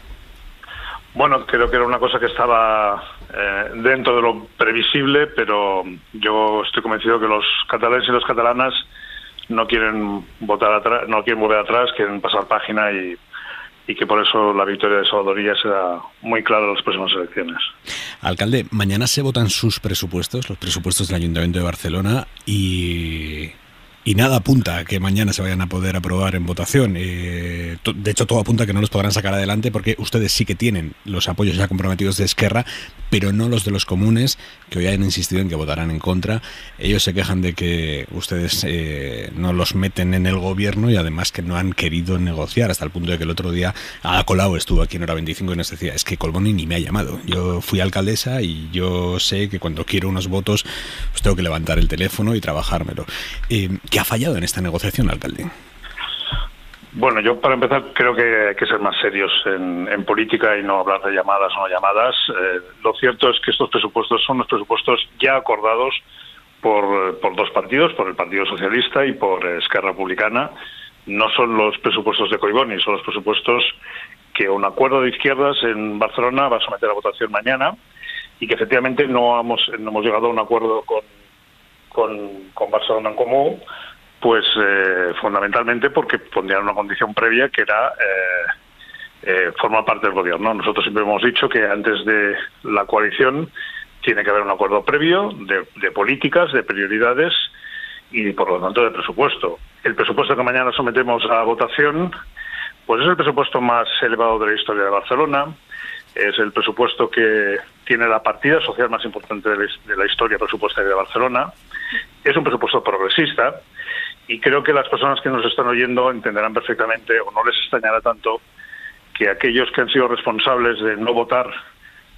Bueno, creo que era una cosa que estaba eh, dentro de lo previsible, pero yo estoy convencido que los catalanes y las catalanas no quieren votar atrás, no quieren volver atrás, quieren pasar página, y, y que por eso la victoria de Salvador Illa será muy clara en las próximas elecciones. Alcalde, mañana se votan sus presupuestos, los presupuestos del Ayuntamiento de Barcelona, y... Y nada apunta a que mañana se vayan a poder aprobar en votación. Eh, de hecho, todo apunta a que no los podrán sacar adelante, porque ustedes sí que tienen los apoyos ya comprometidos de Esquerra, pero no los de los comunes, que hoy han insistido en que votarán en contra. Ellos se quejan de que ustedes eh, no los meten en el gobierno, y además que no han querido negociar, hasta el punto de que el otro día Ada Colau estuvo aquí en Hora veinticinco y nos decía: es que Collboni ni me ha llamado. Yo fui alcaldesa y yo sé que cuando quiero unos votos pues tengo que levantar el teléfono y trabajármelo. Eh, ¿Qué ha fallado en esta negociación, alcalde? Bueno, yo para empezar creo que hay que ser más serios en, en política y no hablar de llamadas o no llamadas. Eh, lo cierto es que estos presupuestos son los presupuestos ya acordados por, por dos partidos, por el Partido Socialista y por Esquerra Republicana. No son los presupuestos de Collboni, son los presupuestos que un acuerdo de izquierdas en Barcelona va a someter a votación mañana, y que efectivamente no hemos, no hemos llegado a un acuerdo con, con, con Barcelona en Comú, pues eh, fundamentalmente porque pondrían una condición previa, que era eh, eh, formar parte del gobierno. Nosotros siempre hemos dicho que antes de la coalición tiene que haber un acuerdo previo de, de políticas, de prioridades y por lo tanto de presupuesto. El presupuesto que mañana sometemos a votación pues es el presupuesto más elevado de la historia de Barcelona, es el presupuesto que tiene la partida social más importante de la historia presupuestaria de Barcelona, es un presupuesto progresista, y creo que las personas que nos están oyendo entenderán perfectamente, o no les extrañará tanto, que aquellos que han sido responsables de no votar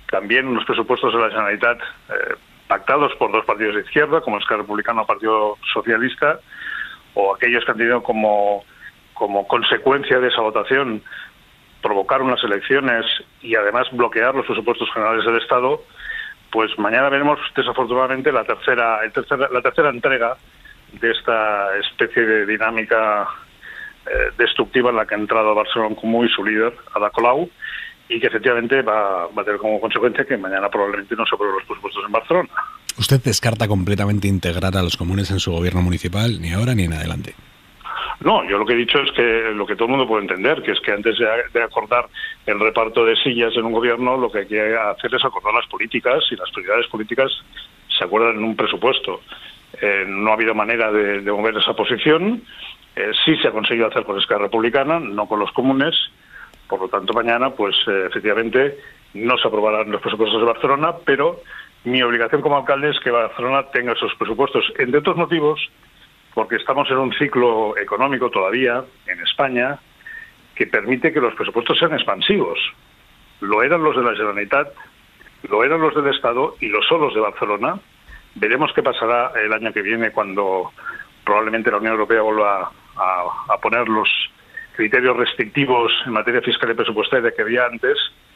también unos presupuestos de la Generalitat eh, pactados por dos partidos de izquierda, como el Esquerra Republicana o el Partido Socialista, o aquellos que han tenido como, como consecuencia de esa votación provocar unas elecciones y además bloquear los presupuestos generales del Estado, pues mañana veremos desafortunadamente la tercera, el tercera la tercera entrega de esta especie de dinámica eh, destructiva en la que ha entrado Barcelona Comú y su líder, Ada Colau, y que efectivamente va, va a tener como consecuencia que mañana probablemente no se aprueben los presupuestos en Barcelona. ¿Usted descarta completamente integrar a los comunes en su gobierno municipal, ni ahora ni en adelante? No, yo lo que he dicho es que lo que todo el mundo puede entender, que es que antes de, de acordar el reparto de sillas en un gobierno, lo que hay que hacer es acordar las políticas, y las prioridades políticas se acuerdan en un presupuesto. Eh, no ha habido manera de, de mover esa posición. Eh, sí se ha conseguido hacer con Esquerra Republicana, no con los comunes. Por lo tanto, mañana, pues eh, efectivamente, no se aprobarán los presupuestos de Barcelona, pero mi obligación como alcalde es que Barcelona tenga esos presupuestos. Entre otros motivos, porque estamos en un ciclo económico todavía en España que permite que los presupuestos sean expansivos. Lo eran los de la Generalitat, lo eran los del Estado y lo son los de Barcelona. Veremos qué pasará el año que viene cuando probablemente la Unión Europea vuelva a, a poner los criterios restrictivos en materia fiscal y presupuestaria que había antes,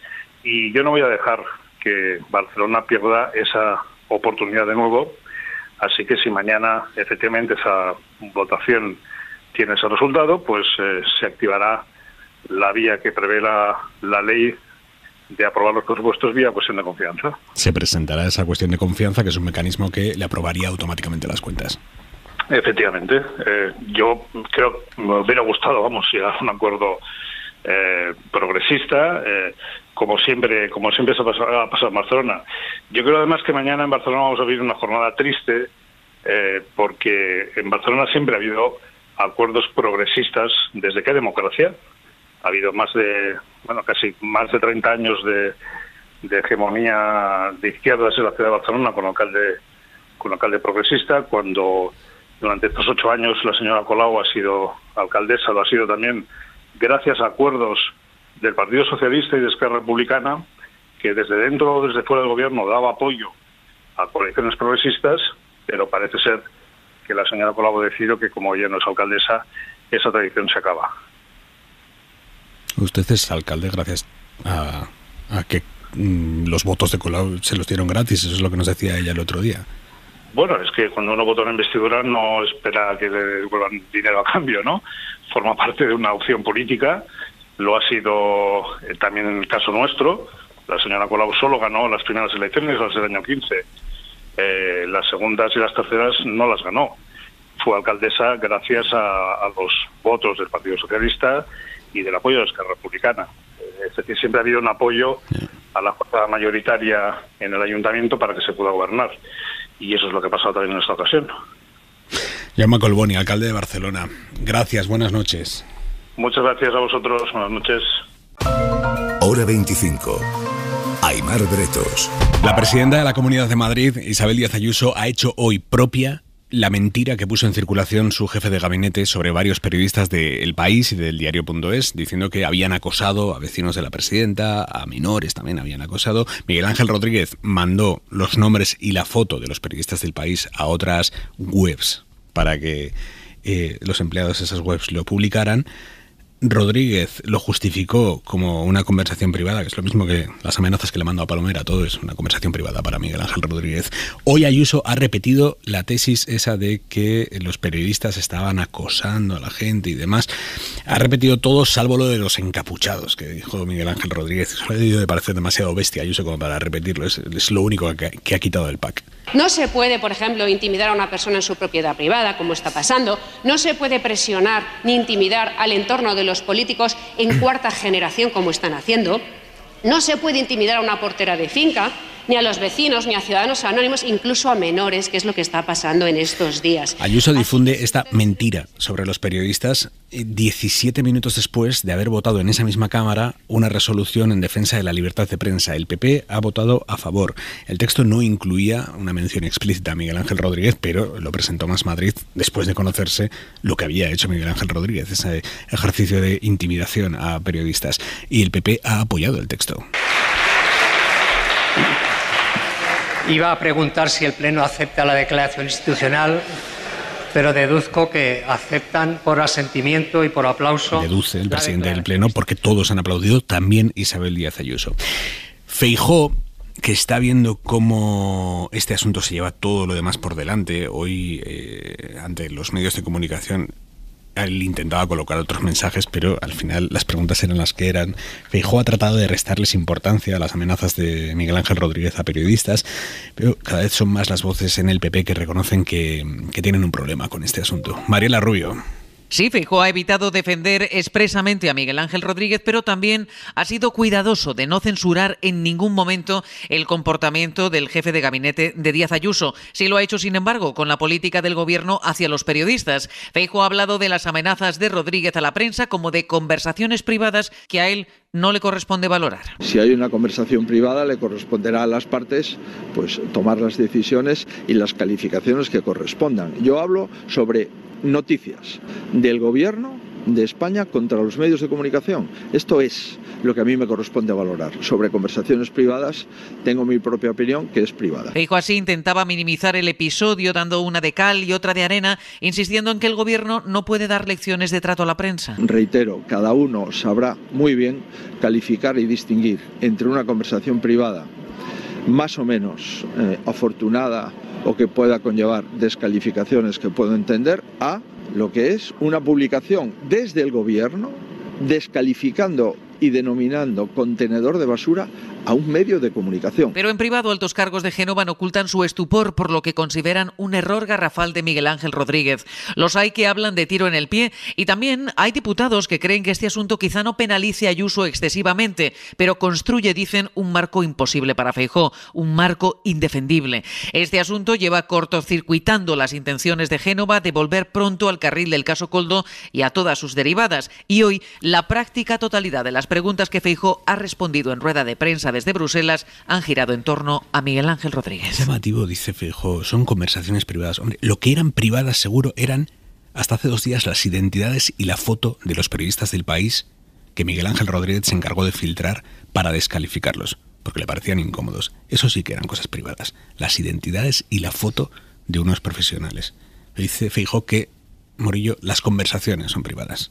y yo no voy a dejar que Barcelona pierda esa oportunidad de nuevo. Así que si mañana efectivamente esa votación tiene ese resultado, pues eh, se activará la vía que prevé la, la ley de aprobar los presupuestos vía cuestión de confianza. Se presentará esa cuestión de confianza, que es un mecanismo que le aprobaría automáticamente las cuentas. Efectivamente. Eh, yo creo que me hubiera gustado, vamos, llegar a un acuerdo eh, progresista, eh, como siempre como siempre se ha pasado, ha pasado en Barcelona. Yo creo además que mañana en Barcelona vamos a vivir una jornada triste, eh, porque en Barcelona siempre ha habido acuerdos progresistas desde que hay democracia. Ha habido más de, bueno, casi más de treinta años de, de hegemonía de izquierdas en la ciudad de Barcelona con alcalde, con alcalde progresista. Cuando durante estos ocho años la señora Colau ha sido alcaldesa, lo ha sido también gracias a acuerdos del Partido Socialista y de Esquerra Republicana, que desde dentro o desde fuera del gobierno daba apoyo a coaliciones progresistas, pero parece ser que la señora Colau ha decidido que como ella no es alcaldesa, esa tradición se acaba. Usted es alcalde gracias a, a que mmm, los votos de Colau se los dieron gratis, eso es lo que nos decía ella el otro día. Bueno, es que cuando uno vota en investidura no espera que le devuelvan dinero a cambio, ¿no? Forma parte de una opción política. Lo ha sido eh, también en el caso nuestro. La señora Colau solo ganó las primeras elecciones, las del año quince. Eh, las segundas y las terceras no las ganó. Fue alcaldesa gracias a, a los votos del Partido Socialista y del apoyo de la Esquerra Republicana. Eh, es decir, siempre ha habido un apoyo a la fuerza mayoritaria en el ayuntamiento para que se pueda gobernar. Y eso es lo que ha pasado también en esta ocasión. Jaume Collboni, alcalde de Barcelona. Gracias, buenas noches. Muchas gracias a vosotros, buenas noches. Hora veinticinco. Aimar Bretos. La presidenta de la Comunidad de Madrid, Isabel Díaz Ayuso, ha hecho hoy propia la mentira que puso en circulación su jefe de gabinete sobre varios periodistas de El País y del Diario.es, diciendo que habían acosado a vecinos de la presidenta, a menores también habían acosado. Miguel Ángel Rodríguez mandó los nombres y la foto de los periodistas del País a otras webs para que eh, los empleados de esas webs lo publicaran. Rodríguez lo justificó como una conversación privada, que es lo mismo que las amenazas que le mandó a Palomera, todo es una conversación privada para Miguel Ángel Rodríguez. Hoy Ayuso ha repetido la tesis esa de que los periodistas estaban acosando a la gente y demás. Ha repetido todo salvo lo de los encapuchados, que dijo Miguel Ángel Rodríguez. Eso le ha debido de parecer demasiado bestia a Ayuso como para repetirlo, es, es lo único que, que ha quitado del pack. No se puede, por ejemplo, intimidar a una persona en su propiedad privada, como está pasando. No se puede presionar ni intimidar al entorno de los políticos en cuarta generación, como están haciendo. No se puede intimidar a una portera de finca, ni a los vecinos, ni a ciudadanos anónimos, incluso a menores, que es lo que está pasando en estos días. Ayuso difunde esta mentira sobre los periodistas diecisiete minutos después de haber votado en esa misma Cámara una resolución en defensa de la libertad de prensa. El P P ha votado a favor. El texto no incluía una mención explícita a Miguel Ángel Rodríguez, pero lo presentó Más Madrid después de conocerse lo que había hecho Miguel Ángel Rodríguez, ese ejercicio de intimidación a periodistas. Y el P P ha apoyado el texto. Iba a preguntar si el Pleno acepta la declaración institucional, pero deduzco que aceptan por asentimiento y por aplauso. Deduce el presidente del Pleno porque todos han aplaudido, también Isabel Díaz Ayuso. Feijóo, que está viendo cómo este asunto se lleva todo lo demás por delante, hoy eh, ante los medios de comunicación él intentaba colocar otros mensajes, pero al final las preguntas eran las que eran. Feijóo ha tratado de restarles importancia a las amenazas de Miguel Ángel Rodríguez a periodistas, pero cada vez son más las voces en el P P que reconocen que, que tienen un problema con este asunto. Mariela Rubio. Sí, Feijóo ha evitado defender expresamente a Miguel Ángel Rodríguez, pero también ha sido cuidadoso de no censurar en ningún momento el comportamiento del jefe de gabinete de Díaz Ayuso. Sí lo ha hecho, sin embargo, con la política del gobierno hacia los periodistas. Feijóo ha hablado de las amenazas de Rodríguez a la prensa como de conversaciones privadas que a él no le corresponde valorar. Si hay una conversación privada, le corresponderá a las partes pues tomar las decisiones y las calificaciones que correspondan. Yo hablo sobre noticias del gobierno de España contra los medios de comunicación. Esto es lo que a mí me corresponde valorar. Sobre conversaciones privadas tengo mi propia opinión, que es privada. Feijóo así intentaba minimizar el episodio, dando una de cal y otra de arena, insistiendo en que el gobierno no puede dar lecciones de trato a la prensa. Reitero, cada uno sabrá muy bien calificar y distinguir entre una conversación privada más o menos eh, afortunada o que pueda conllevar descalificaciones que puedo entender, a lo que es una publicación desde el gobierno descalificando y denominando contenedor de basura a un medio de comunicación. Pero en privado, altos cargos de Génova no ocultan su estupor por lo que consideran un error garrafal de Miguel Ángel Rodríguez. Los hay que hablan de tiro en el pie y también hay diputados que creen que este asunto quizá no penalice a Ayuso excesivamente, pero construye, dicen, un marco imposible para Feijóo, un marco indefendible. Este asunto lleva cortocircuitando las intenciones de Génova de volver pronto al carril del caso Koldo y a todas sus derivadas. Y hoy, la práctica totalidad de las preguntas que Feijóo ha respondido en rueda de prensa desde Bruselas han girado en torno a Miguel Ángel Rodríguez. Es llamativo, dice Feijóo, son conversaciones privadas. Hombre, lo que eran privadas seguro eran, hasta hace dos días, las identidades y la foto de los periodistas del País que Miguel Ángel Rodríguez se encargó de filtrar para descalificarlos, porque le parecían incómodos. Eso sí que eran cosas privadas. Las identidades y la foto de unos profesionales. Dice Feijóo que, Morillo, las conversaciones son privadas.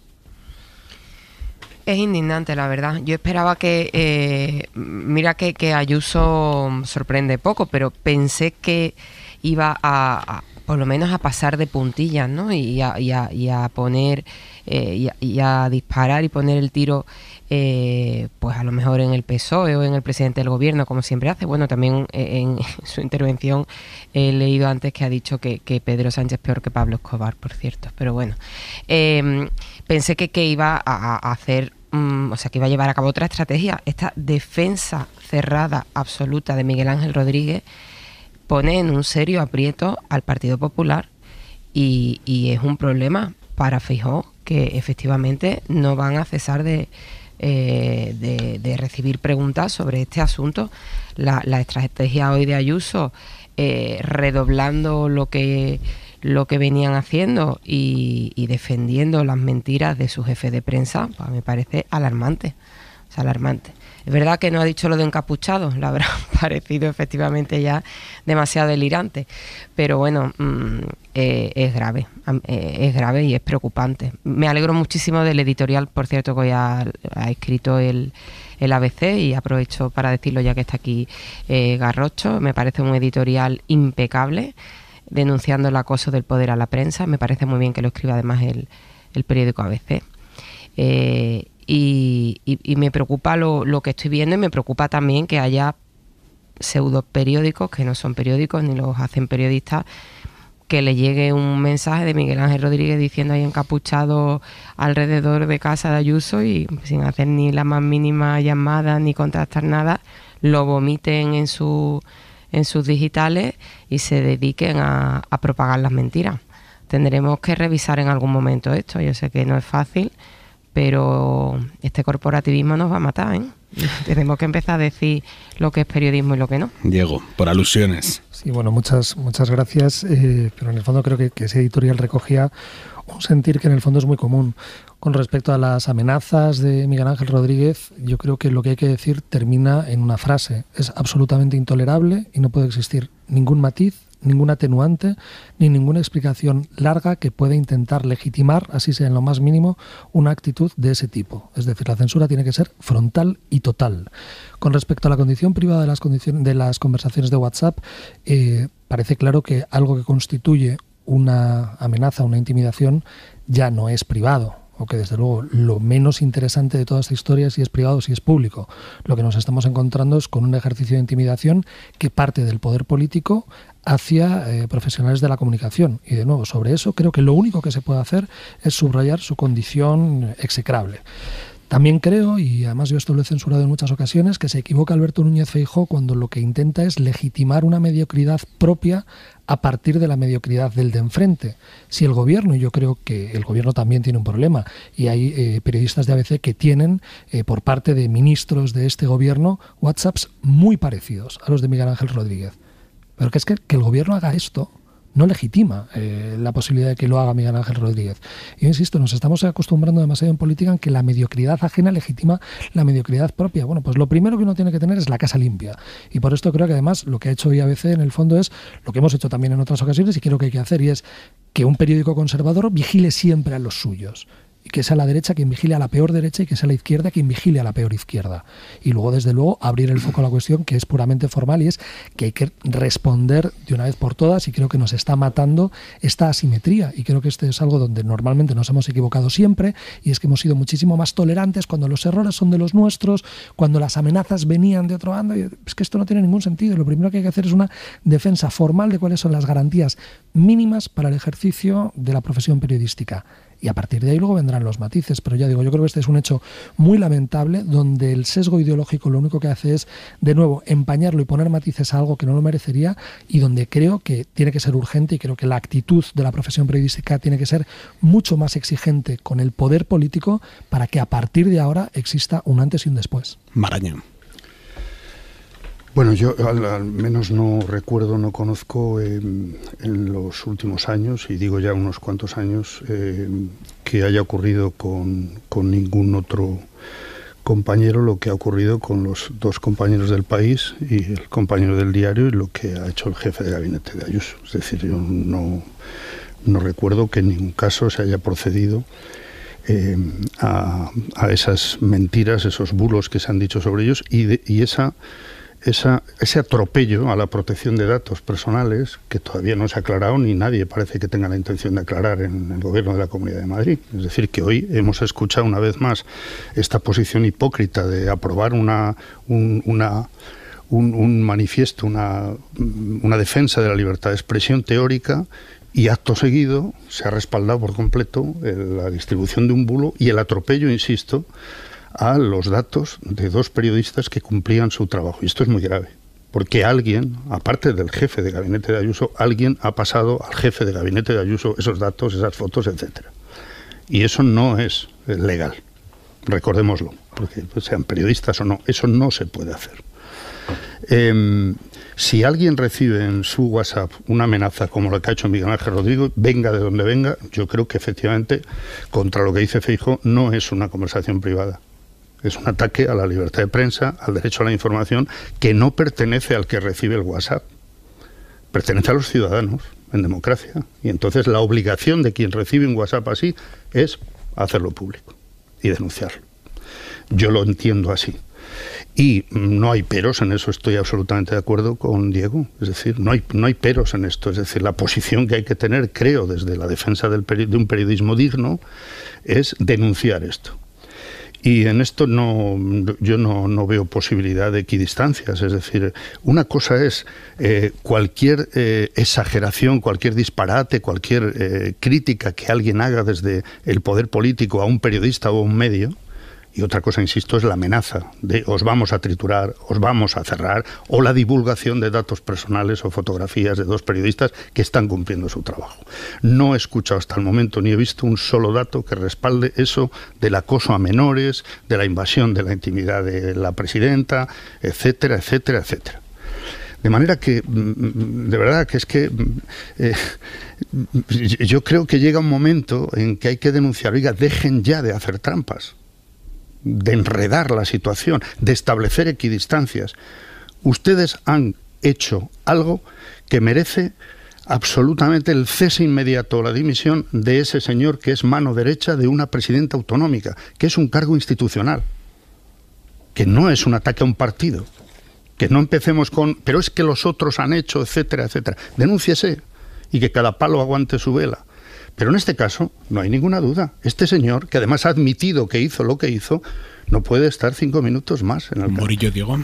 Es indignante, la verdad. Yo esperaba que... Eh, mira que, que Ayuso sorprende poco, pero pensé que iba a, a por lo menos a pasar de puntillas, ¿no? Y a, y a, y a poner... Eh, y, a, y a disparar y poner el tiro, eh, pues a lo mejor en el P S O E o en el presidente del gobierno, como siempre hace. Bueno, también en, en su intervención he leído antes que ha dicho que, que Pedro Sánchez es peor que Pablo Escobar, por cierto. Pero bueno, eh, pensé que, que iba a, a hacer, um, o sea, que iba a llevar a cabo otra estrategia. Esta defensa cerrada absoluta de Miguel Ángel Rodríguez pone en un serio aprieto al Partido Popular y, y es un problema para Feijóo, que efectivamente no van a cesar de, eh, de, de recibir preguntas sobre este asunto. La, la estrategia hoy de Ayuso, eh, redoblando lo que, lo que venían haciendo y, y defendiendo las mentiras de su jefe de prensa, pues me parece alarmante. O sea, alarmante. Es verdad que no ha dicho lo de encapuchados, le habrá parecido efectivamente ya demasiado delirante, pero bueno, mmm, eh, es grave, eh, es grave y es preocupante. Me alegro muchísimo del editorial, por cierto, que hoy ha, ha escrito el, el A B C, y aprovecho para decirlo ya que está aquí eh, Garrocho. Me parece un editorial impecable, denunciando el acoso del poder a la prensa. Me parece muy bien que lo escriba además el, el periódico A B C. Eh, Y, y, y me preocupa lo, lo que estoy viendo, y me preocupa también que haya pseudo periódicos que no son periódicos ni los hacen periodistas, que le llegue un mensaje de Miguel Ángel Rodríguez diciendo ahí encapuchado alrededor de casa de Ayuso, y sin hacer ni la más mínima llamada ni contrastar nada, lo vomiten en, su, en sus digitales y se dediquen a, a propagar las mentiras. Tendremos que revisar en algún momento esto. Yo sé que no es fácil, pero este corporativismo nos va a matar, ¿eh? Tenemos que empezar a decir lo que es periodismo y lo que no. Diego, por alusiones. Sí. Sí, bueno, muchas, muchas gracias, eh, pero en el fondo creo que, que ese editorial recogía un sentir que en el fondo es muy común. Con respecto a las amenazas de Miguel Ángel Rodríguez, yo creo que lo que hay que decir termina en una frase. Es absolutamente intolerable y no puede existir ningún matiz, ningún atenuante, ni ninguna explicación larga que pueda intentar legitimar, así sea en lo más mínimo, una actitud de ese tipo. Es decir, la censura tiene que ser frontal y total. Con respecto a la condición privada de las, condiciones, de las conversaciones de WhatsApp, eh, parece claro que algo que constituye una amenaza, una intimidación, ya no es privado. O que desde luego lo menos interesante de toda esta historia es si es privado o si es público. Lo que nos estamos encontrando es con un ejercicio de intimidación que parte del poder político hacia eh, profesionales de la comunicación. Y de nuevo, sobre eso creo que lo único que se puede hacer es subrayar su condición execrable. También creo, y además yo esto lo he censurado en muchas ocasiones, que se equivoca Alberto Núñez Feijóo cuando lo que intenta es legitimar una mediocridad propia a partir de la mediocridad del de enfrente. Si el gobierno, y yo creo que el gobierno también tiene un problema, y hay eh, periodistas de A B C que tienen, eh, por parte de ministros de este gobierno, WhatsApps muy parecidos a los de Miguel Ángel Rodríguez. Pero que es que, que el gobierno haga esto no legitima eh, la posibilidad de que lo haga Miguel Ángel Rodríguez. Yo insisto, nos estamos acostumbrando demasiado en política en que la mediocridad ajena legitima la mediocridad propia. Bueno, pues lo primero que uno tiene que tener es la casa limpia. Y por esto creo que además lo que ha hecho hoy A B C en el fondo es lo que hemos hecho también en otras ocasiones y creo que hay que hacer, y es que un periódico conservador vigile siempre a los suyos. Y que sea la derecha quien vigile a la peor derecha y que sea la izquierda quien vigile a la peor izquierda. Y luego, desde luego, abrir el foco a la cuestión que es puramente formal, y es que hay que responder de una vez por todas, y creo que nos está matando esta asimetría. Y creo que este es algo donde normalmente nos hemos equivocado siempre, y es que hemos sido muchísimo más tolerantes cuando los errores son de los nuestros, cuando las amenazas venían de otro bando. Y es que esto no tiene ningún sentido. Lo primero que hay que hacer es una defensa formal de cuáles son las garantías mínimas para el ejercicio de la profesión periodística. Y a partir de ahí luego vendrán los matices. Pero ya digo, yo creo que este es un hecho muy lamentable, donde el sesgo ideológico lo único que hace es, de nuevo, empañarlo y poner matices a algo que no lo merecería, y donde creo que tiene que ser urgente, y creo que la actitud de la profesión periodística tiene que ser mucho más exigente con el poder político para que a partir de ahora exista un antes y un después. Marañón. Bueno, yo al, al menos no recuerdo, no conozco eh, en los últimos años, y digo ya unos cuantos años, eh, que haya ocurrido con, con ningún otro compañero lo que ha ocurrido con los dos compañeros del País y el compañero del Diario, y lo que ha hecho el jefe de gabinete de Ayuso. Es decir, yo no, no recuerdo que en ningún caso se haya procedido eh, a, a esas mentiras, esos bulos que se han dicho sobre ellos, y, de, y esa... Esa, ese atropello a la protección de datos personales, que todavía no se ha aclarado, ni nadie parece que tenga la intención de aclarar en el Gobierno de la Comunidad de Madrid. Es decir, que hoy hemos escuchado una vez más esta posición hipócrita de aprobar una, un, una, un, un manifiesto, una, una defensa de la libertad de expresión teórica, y acto seguido se ha respaldado por completo la distribución de un bulo y el atropello, insisto, a los datos de dos periodistas que cumplían su trabajo. Y esto es muy grave, porque alguien, aparte del jefe de gabinete de Ayuso, alguien ha pasado al jefe de gabinete de Ayuso esos datos, esas fotos, etcétera. Y eso no es legal, recordémoslo, porque sean periodistas o no, eso no se puede hacer. Eh, si alguien recibe en su WhatsApp una amenaza como la que ha hecho Miguel Ángel Rodríguez, venga de donde venga, yo creo que efectivamente, contra lo que dice Feijóo, no es una conversación privada. Es un ataque a la libertad de prensa, al derecho a la información, que no pertenece al que recibe el WhatsApp. Pertenece a los ciudadanos, en democracia. Y entonces la obligación de quien recibe un WhatsApp así es hacerlo público y denunciarlo. Yo lo entiendo así. Y no hay peros en eso, estoy absolutamente de acuerdo con Diego. Es decir, no hay, no hay peros en esto. Es decir, la posición que hay que tener, creo, desde la defensa del peri- de un periodismo digno, es denunciar esto. Y en esto no, yo no, no veo posibilidad de equidistancias. Es decir, una cosa es eh, cualquier eh, exageración, cualquier disparate, cualquier eh, crítica que alguien haga desde el poder político a un periodista o a un medio. Y otra cosa, insisto, es la amenaza de os vamos a triturar, os vamos a cerrar, o la divulgación de datos personales o fotografías de dos periodistas que están cumpliendo su trabajo. No he escuchado hasta el momento, ni he visto un solo dato que respalde eso del acoso a menores, de la invasión de la intimidad de la presidenta, etcétera, etcétera, etcétera. De manera que, de verdad, que es que eh, yo creo que llega un momento en que hay que denunciar, oiga, dejen ya de hacer trampas, de enredar la situación, de establecer equidistancias. Ustedes han hecho algo que merece absolutamente el cese inmediato o la dimisión de ese señor que es mano derecha de una presidenta autonómica, que es un cargo institucional, que no es un ataque a un partido. Que no empecemos con, pero es que los otros han hecho, etcétera, etcétera. Denúnciese y que cada palo aguante su vela. Pero en este caso no hay ninguna duda. Este señor, que además ha admitido que hizo lo que hizo, no puede estar cinco minutos más en el cargo. Morillo, Diego.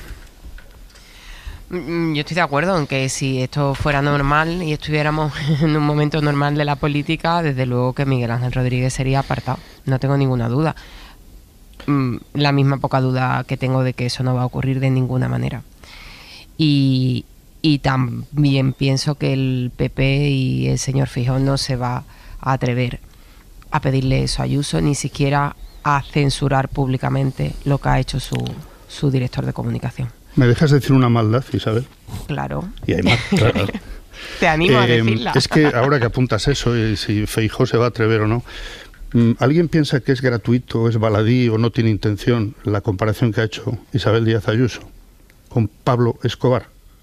Yo estoy de acuerdo en que si esto fuera normal y estuviéramos en un momento normal de la política, desde luego que Miguel Ángel Rodríguez sería apartado. No tengo ninguna duda. La misma poca duda que tengo de que eso no va a ocurrir de ninguna manera. Y, y también pienso que el P P y el señor Feijóo no se va a atrever a pedirle eso a Ayuso, ni siquiera a censurar públicamente lo que ha hecho su, su director de comunicación. ¿Me dejas decir una maldad, Isabel? Claro. Y hay más, claro. Te animo eh, a decirla. Es que ahora que apuntas eso, y si Feijóo se va a atrever o no, ¿alguien piensa que es gratuito, es baladí o no tiene intención la comparación que ha hecho Isabel Díaz Ayuso con Pablo Escobar?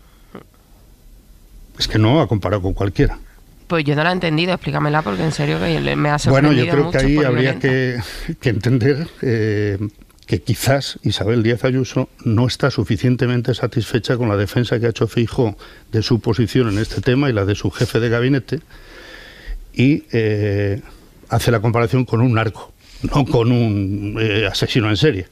Es que no ha comparado con cualquiera. Pues yo no la he entendido, explícamela, porque en serio que me ha sorprendido. Bueno, yo creo mucho que ahí habría violenta. que, que entender eh, que quizás Isabel Díaz Ayuso no está suficientemente satisfecha con la defensa que ha hecho Feijóo de su posición en este tema y la de su jefe de gabinete, y eh, hace la comparación con un narco, no con un eh, asesino en serie,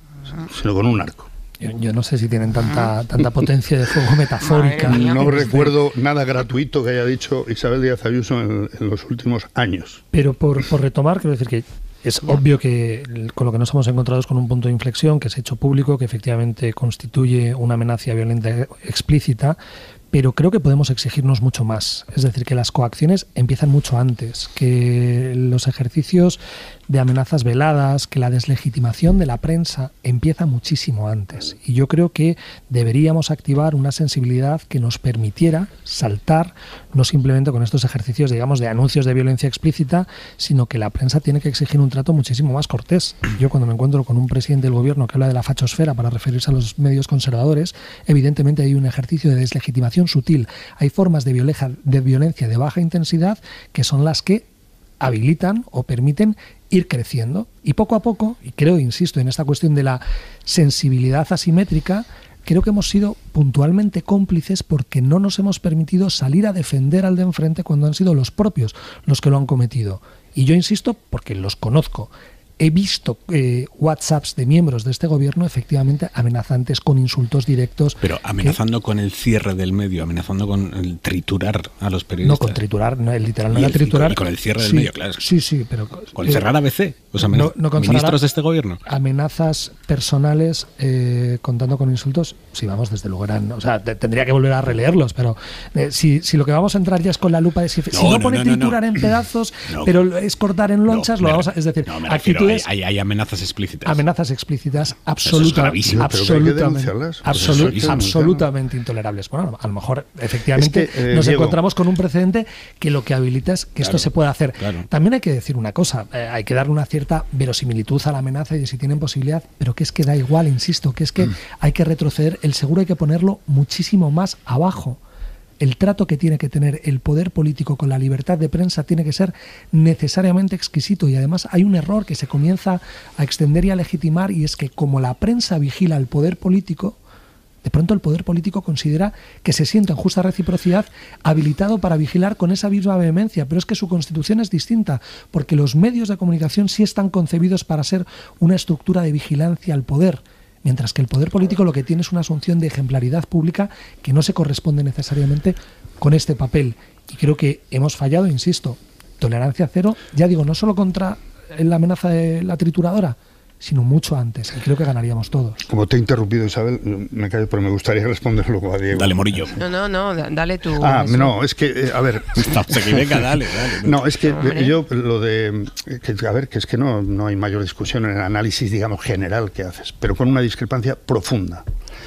sino con un narco. Yo, yo no sé si tienen tanta tanta potencia de fuego metafórica. No recuerdo nada gratuito que haya dicho Isabel Díaz Ayuso en, en los últimos años. Pero por, por retomar, quiero decir que es obvio que con lo que nos hemos encontrado es con un punto de inflexión que se ha hecho público, que efectivamente constituye una amenaza violenta explícita, pero creo que podemos exigirnos mucho más. Es decir, que las coacciones empiezan mucho antes, que los ejercicios de amenazas veladas, que la deslegitimación de la prensa empieza muchísimo antes. Y yo creo que deberíamos activar una sensibilidad que nos permitiera saltar, no simplemente con estos ejercicios, digamos, de anuncios de violencia explícita, sino que la prensa tiene que exigir un trato muchísimo más cortés. Yo cuando me encuentro con un presidente del gobierno que habla de la fachosfera para referirse a los medios conservadores, evidentemente hay un ejercicio de deslegitimación sutil. Hay formas de violencia, de violencia de baja intensidad que son las que habilitan o permiten ir creciendo. Y poco a poco, y creo, insisto, en esta cuestión de la sensibilidad asimétrica, creo que hemos sido puntualmente cómplices porque no nos hemos permitido salir a defender al de enfrente cuando han sido los propios los que lo han cometido. Y yo insisto porque los conozco. He visto eh, WhatsApps de miembros de este gobierno efectivamente amenazantes con insultos directos. Pero amenazando que, con el cierre del medio, amenazando con el triturar a los periodistas. No, con triturar, no, el literal no y era el, triturar. Y con el cierre del sí, medio, claro. Sí, sí, pero... Con eh, cerrar A B C, o sea, no, no con ministros de este gobierno. Amenazas personales eh, contando con insultos, sí, vamos, desde luego eran... O sea, te, tendría que volver a releerlos, pero eh, si, si lo que vamos a entrar ya es con la lupa de... Si no, si no, no pone no, triturar no, no. en pedazos, no, pero es cortar en lonchas, no, lo vamos a... Es decir, no, me refiero, hay, hay, hay amenazas explícitas. Amenazas explícitas absolutamente, absolutamente, absolut, absolutamente intolerables. Bueno, a lo mejor efectivamente es que, eh, nos Diego, encontramos con un precedente que lo que habilita es que claro, esto se pueda hacer. Claro. También hay que decir una cosa, eh, hay que darle una cierta verosimilitud a la amenaza y de si tienen posibilidad, pero que es que da igual, insisto, que es que mm. hay que retroceder, el seguro hay que ponerlo muchísimo más abajo. El trato que tiene que tener el poder político con la libertad de prensa tiene que ser necesariamente exquisito, y además hay un error que se comienza a extender y a legitimar, y es que como la prensa vigila al poder político, de pronto el poder político considera que se siente en justa reciprocidad habilitado para vigilar con esa misma vehemencia, pero es que su constitución es distinta, porque los medios de comunicación sí están concebidos para ser una estructura de vigilancia al poder, mientras que el poder político lo que tiene es una asunción de ejemplaridad pública que no se corresponde necesariamente con este papel. Y creo que hemos fallado, insisto, tolerancia cero, ya digo, no solo contra la amenaza de la trituradora, sino mucho antes, y creo que ganaríamos todos. Como te he interrumpido, Isabel, me callo, pero me gustaría responder luego a Diego. Dale, Morillo. No, no, no, dale tú. Ah, eso. no, es que, eh, a ver... No, se venga, dale, dale. No, es que no, yo lo de... Que, a ver, que es que no, no hay mayor discusión en el análisis, digamos, general que haces, pero con una discrepancia profunda.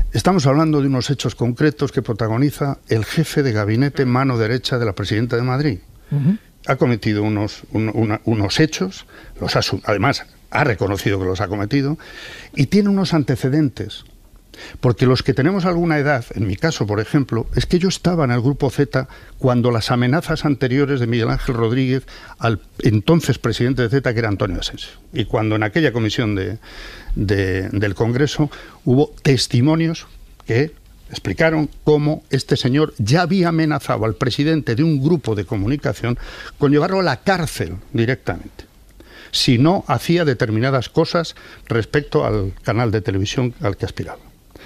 Estamos hablando de unos hechos concretos que protagoniza el jefe de gabinete, mano derecha de la presidenta de Madrid. Uh-huh. Ha cometido unos, un, una, unos hechos, los ha, además ha reconocido que los ha cometido, y tiene unos antecedentes. Porque los que tenemos alguna edad, en mi caso, por ejemplo, es que yo estaba en el Grupo Z cuando las amenazas anteriores de Miguel Ángel Rodríguez al entonces presidente de Z, que era Antonio Asensio. Y cuando en aquella comisión de, de, del Congreso hubo testimonios que explicaron cómo este señor ya había amenazado al presidente de un grupo de comunicación con llevarlo a la cárcel directamente, si no hacía determinadas cosas respecto al canal de televisión al que aspiraba.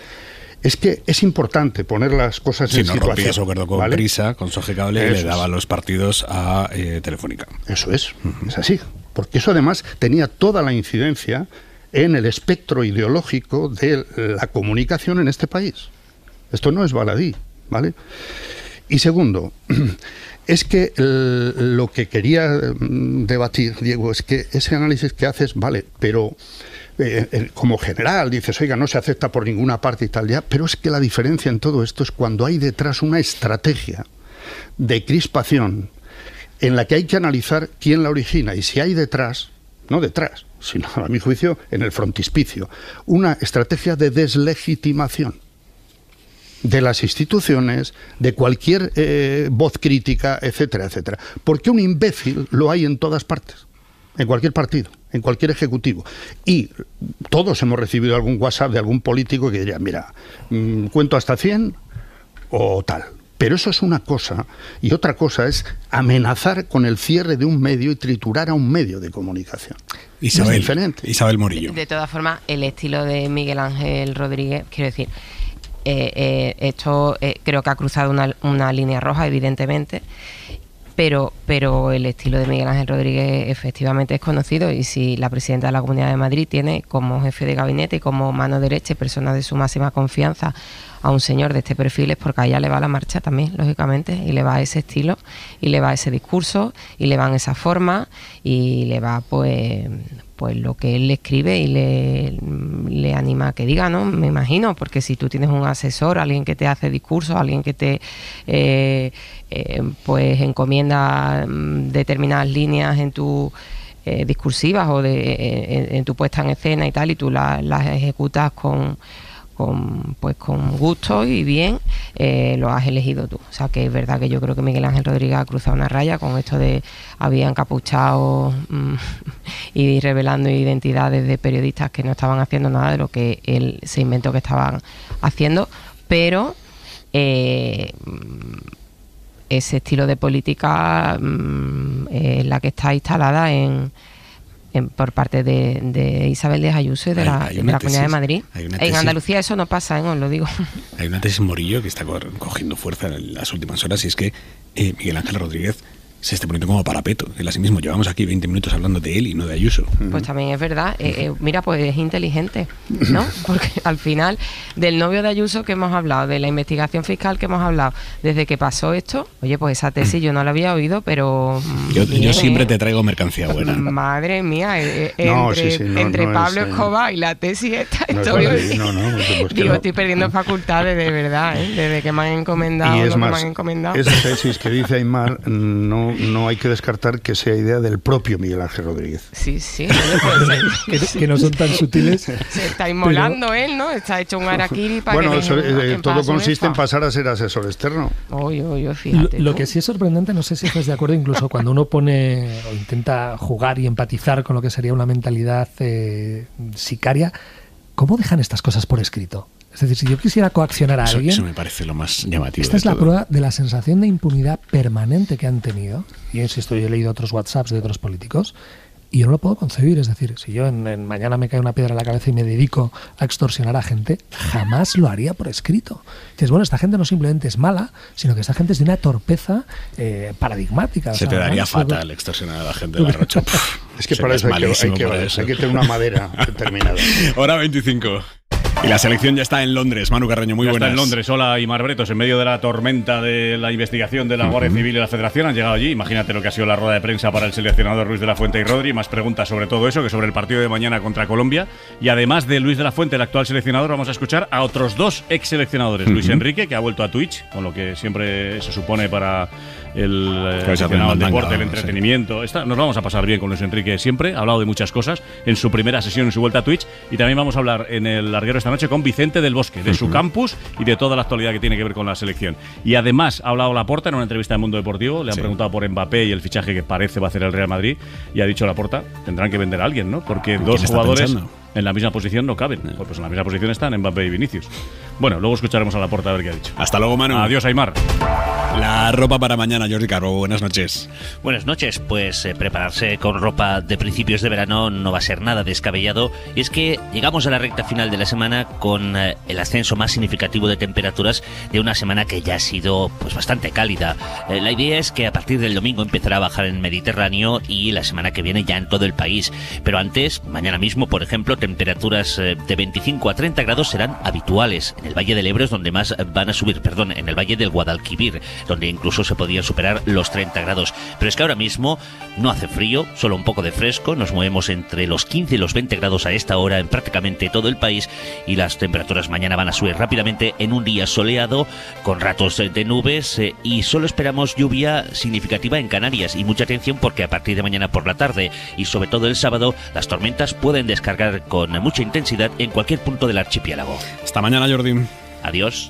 Es que es importante poner las cosas si en no situación. rompía su acuerdo con ¿vale? Prisa, con Soge Cable, y le daba los partidos a eh, Telefónica. Eso es, uh-huh. es así. Porque eso además tenía toda la incidencia en el espectro ideológico de la comunicación en este país. Esto no es baladí, ¿vale? Y segundo, es que el, lo que quería debatir, Diego, es que ese análisis que haces, vale, pero... Eh, eh, como general dices, oiga, no se acepta por ninguna parte y tal ya, pero es que la diferencia en todo esto es cuando hay detrás una estrategia de crispación en la que hay que analizar quién la origina y si hay detrás, no detrás, sino a mi juicio en el frontispicio, una estrategia de deslegitimación de las instituciones, de cualquier eh, voz crítica, etcétera, etcétera. Porque un imbécil lo hay en todas partes, en cualquier partido, en cualquier ejecutivo. Y todos hemos recibido algún WhatsApp de algún político que diría, mira, mmm, cuento hasta cien o tal. Pero eso es una cosa, y otra cosa es amenazar con el cierre de un medio y triturar a un medio de comunicación. Isabel, es diferente. Isabel Morillo. De, de todas formas, el estilo de Miguel Ángel Rodríguez, quiero decir, eh, eh, esto eh, creo que ha cruzado una, una línea roja, evidentemente, Pero, pero el estilo de Miguel Ángel Rodríguez efectivamente es conocido, y si la presidenta de la Comunidad de Madrid tiene como jefe de gabinete y como mano derecha y persona de su máxima confianza a un señor de este perfil, es porque a ella le va la marcha también, lógicamente, y le va ese estilo, y le va ese discurso, y le van esa forma, y le va pues pues lo que él le escribe y le, le anima a que diga, ¿no? Me imagino, porque si tú tienes un asesor, alguien que te hace discursos, alguien que te eh, eh, pues encomienda determinadas líneas en tu eh, discursivas o de en, en tu puesta en escena y tal, y tú la, las ejecutas con con pues con gusto y bien, eh, lo has elegido tú. O sea que es verdad que yo creo que Miguel Ángel Rodríguez ha cruzado una raya con esto de había encapuchados mmm, y revelando identidades de periodistas que no estaban haciendo nada de lo que él se inventó que estaban haciendo, pero eh, ese estilo de política mmm, es la que está instalada en En, por parte de, de Isabel Díaz Ayuso y de, hay, la, hay de la Comunidad de Madrid. En Andalucía eso no pasa, ¿eh? Os lo digo. Hay una tesis Morillo que está cogiendo fuerza en las últimas horas, y es que eh, Miguel Ángel Rodríguez se está poniendo como parapeto. Él así mismo, llevamos aquí veinte minutos hablando de él y no de Ayuso. Pues también es verdad. Eh, eh, mira, pues es inteligente, ¿no? Porque al final, del novio de Ayuso que hemos hablado, de la investigación fiscal que hemos hablado, desde que pasó esto, oye, pues esa tesis yo no la había oído, pero... Yo, bien, yo siempre ¿eh? te traigo mercancía buena. Madre mía, eh, eh, no, entre, sí, sí, no, entre no Pablo es, Escobar y la tesis esta, no estoy, es no, no, pues digo, no. estoy perdiendo facultades de verdad, ¿eh? Desde que me han encomendado y es lo más, que me han encomendado. Esa tesis que dice Aymar, no, no hay que descartar que sea idea del propio Miguel Ángel Rodríguez. Sí, sí, puede ser. que, que no son tan sutiles. Se está inmolando pero... él, ¿no? Está hecho un harakiri para bueno, que eso, le, eh, todo consiste en pasar a ser asesor externo. Oye, oye, fíjate. Lo, lo que sí es sorprendente, no sé si estás de acuerdo, incluso cuando uno pone o intenta jugar y empatizar con lo que sería una mentalidad eh, sicaria, ¿cómo dejan estas cosas por escrito? Es decir, si yo quisiera coaccionar a eso, alguien... Eso me parece lo más llamativo. Esta es la todo. prueba de la sensación de impunidad permanente que han tenido. Y insisto, yo he leído otros WhatsApps de otros políticos y yo no lo puedo concebir. Es decir, si yo en, en mañana me cae una piedra en la cabeza y me dedico a extorsionar a gente, jamás lo haría por escrito. Dices, bueno, esta gente no simplemente es mala, sino que esta gente es de una torpeza eh, paradigmática. Se o sea, te daría ¿no? fatal extorsionar a la gente de la Rocha. Es que para eso hay que, hay, que, hay que tener una madera determinada. Hora veinticinco. Y la selección ya está en Londres. Manu Carreño, muy ya buenas. Está en Londres. Hola, Aimar Bretos. En medio de la tormenta de la investigación de la Guardia uh-huh. Civil y la Federación han llegado allí. Imagínate lo que ha sido la rueda de prensa para el seleccionador Luis de la Fuente y Rodri. Más preguntas sobre todo eso que sobre el partido de mañana contra Colombia. Y además de Luis de la Fuente, el actual seleccionador, vamos a escuchar a otros dos ex seleccionadores. Uh-huh. Luis Enrique, que ha vuelto a Twitch, con lo que siempre se supone para el, eh, el deporte, el entretenimiento. Sí. Esta, nos vamos a pasar bien con Luis Enrique siempre. Ha hablado de muchas cosas en su primera sesión, en su vuelta a Twitch. Y también vamos a hablar en el larguero esta noche con Vicente del Bosque, de uh-huh. su campus y de toda la actualidad que tiene que ver con la selección. Y además ha hablado Laporta en una entrevista en Mundo Deportivo. Le han sí. preguntado por Mbappé y el fichaje que parece va a hacer el Real Madrid. Y ha dicho Laporta, tendrán que vender a alguien, ¿no? Porque dos jugadores pensando? en la misma posición no caben. No. Pues en la misma posición están Mbappé y Vinicius. Bueno, luego escucharemos a Laporta a ver qué ha dicho. Hasta luego, Manu. Adiós, Aimar. La ropa para mañana, Jordi Carbo. Buenas noches. Buenas noches. Pues eh, prepararse con ropa de principios de verano no va a ser nada descabellado. Y es que llegamos a la recta final de la semana con eh, el ascenso más significativo de temperaturas de una semana que ya ha sido pues bastante cálida. Eh, la idea es que a partir del domingo empezará a bajar en el Mediterráneo y la semana que viene ya en todo el país. Pero antes, mañana mismo, por ejemplo, temperaturas eh, de veinticinco a treinta grados serán habituales. En el Valle del Ebro es donde más van a subir, perdón, en el Valle del Guadalquivir, donde incluso se podían superar los treinta grados. Pero es que ahora mismo no hace frío, solo un poco de fresco, nos movemos entre los quince y los veinte grados a esta hora en prácticamente todo el país y las temperaturas mañana van a subir rápidamente en un día soleado, con ratos de nubes eh, y solo esperamos lluvia significativa en Canarias y mucha atención porque a partir de mañana por la tarde y sobre todo el sábado las tormentas pueden descargar con mucha intensidad en cualquier punto del archipiélago. Hasta mañana, Jordi. Adiós.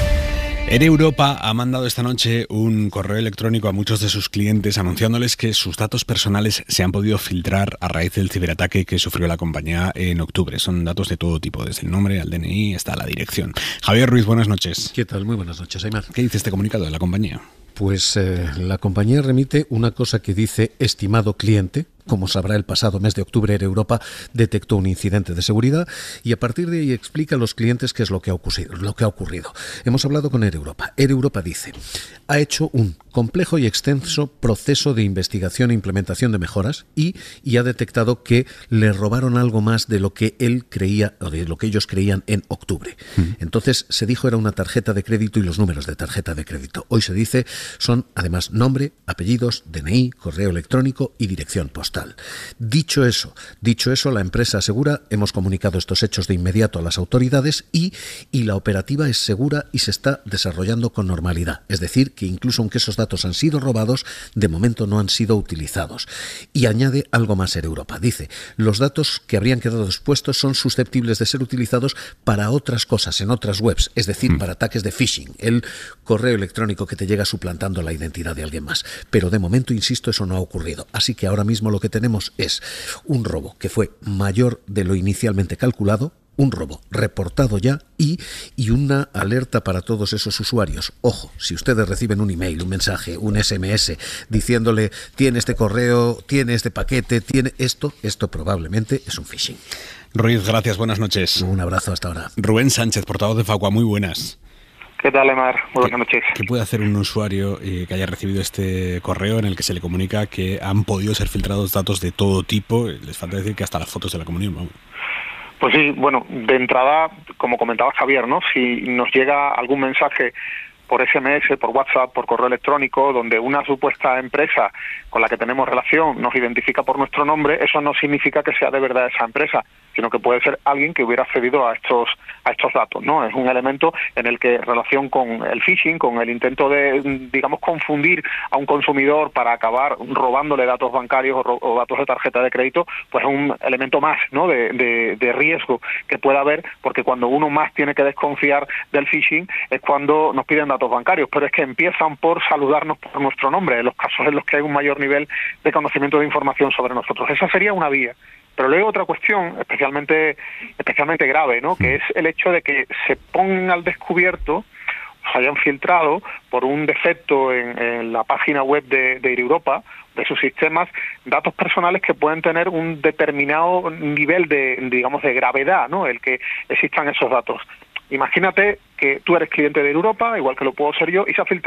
Air Europa ha mandado esta noche un correo electrónico a muchos de sus clientes anunciándoles que sus datos personales se han podido filtrar a raíz del ciberataque que sufrió la compañía en octubre. Son datos de todo tipo, desde el nombre al D N I hasta la dirección. Javier Ruiz, buenas noches. ¿Qué tal? Muy buenas noches, Aimar. ¿Qué dice este comunicado de la compañía? Pues eh, la compañía remite una cosa que dice estimado cliente. Como sabrá, el pasado mes de octubre Air Europa detectó un incidente de seguridad y a partir de ahí explica a los clientes qué es lo que ha ocurrido. Lo que ha ocurrido. Hemos hablado con Air Europa. Air Europa dice, ha hecho un complejo y extenso proceso de investigación e implementación de mejoras y, y ha detectado que le robaron algo más de lo que él creía, o de lo que ellos creían en octubre. Mm. Entonces se dijo era una tarjeta de crédito y los números de tarjeta de crédito. Hoy se dice son además nombre, apellidos, D N I, correo electrónico y dirección postal. Dicho eso, dicho eso, la empresa asegura, hemos comunicado estos hechos de inmediato a las autoridades y, y la operativa es segura y se está desarrollando con normalidad. Es decir, que incluso aunque esos datos han sido robados, de momento no han sido utilizados. Y añade algo más Air Europa. Dice, los datos que habrían quedado expuestos son susceptibles de ser utilizados para otras cosas, en otras webs, es decir, mm. para ataques de phishing, el correo electrónico que te llega suplantando la identidad de alguien más. Pero de momento, insisto, eso no ha ocurrido. Así que ahora mismo lo que tenemos es un robo que fue mayor de lo inicialmente calculado, un robo reportado ya y, y una alerta para todos esos usuarios. Ojo, si ustedes reciben un email, un mensaje, un S M S diciéndole tiene este correo, tiene este paquete, tiene esto, esto probablemente es un phishing. Ruiz, gracias, buenas noches. Un abrazo hasta ahora. Rubén Sánchez, portavoz de Facua, muy buenas. ¿Qué tal, Aimar? Muy buenas noches. ¿Qué puede hacer un usuario eh, que haya recibido este correo en el que se le comunica que han podido ser filtrados datos de todo tipo? Les falta decir que hasta las fotos de la comunión, vamos. Pues sí, bueno, de entrada, como comentaba Javier, ¿no? Si nos llega algún mensaje por S M S, por WhatsApp, por correo electrónico, donde una supuesta empresa con la que tenemos relación nos identifica por nuestro nombre, eso no significa que sea de verdad esa empresa, sino que puede ser alguien que hubiera accedido a estos a estos datos, ¿no? Es un elemento en el que, en relación con el phishing, con el intento de, digamos, confundir a un consumidor para acabar robándole datos bancarios o, ro- o datos de tarjeta de crédito, pues es un elemento más, ¿no?, de, de, de riesgo que pueda haber, porque cuando uno más tiene que desconfiar del phishing es cuando nos piden datos bancarios, pero es que empiezan por saludarnos por nuestro nombre, en los casos en los que hay un mayor nivel de conocimiento de información sobre nosotros. Esa sería una vía. Pero luego otra cuestión especialmente especialmente grave, ¿no?, que es el hecho de que se pongan al descubierto, se hayan filtrado por un defecto en, en la página web de, de Air Europa, de sus sistemas, datos personales que pueden tener un determinado nivel de, digamos, de gravedad, ¿no?, el que existan esos datos. Imagínate que tú eres cliente de Air Europa, igual que lo puedo ser yo, y se ha filtrado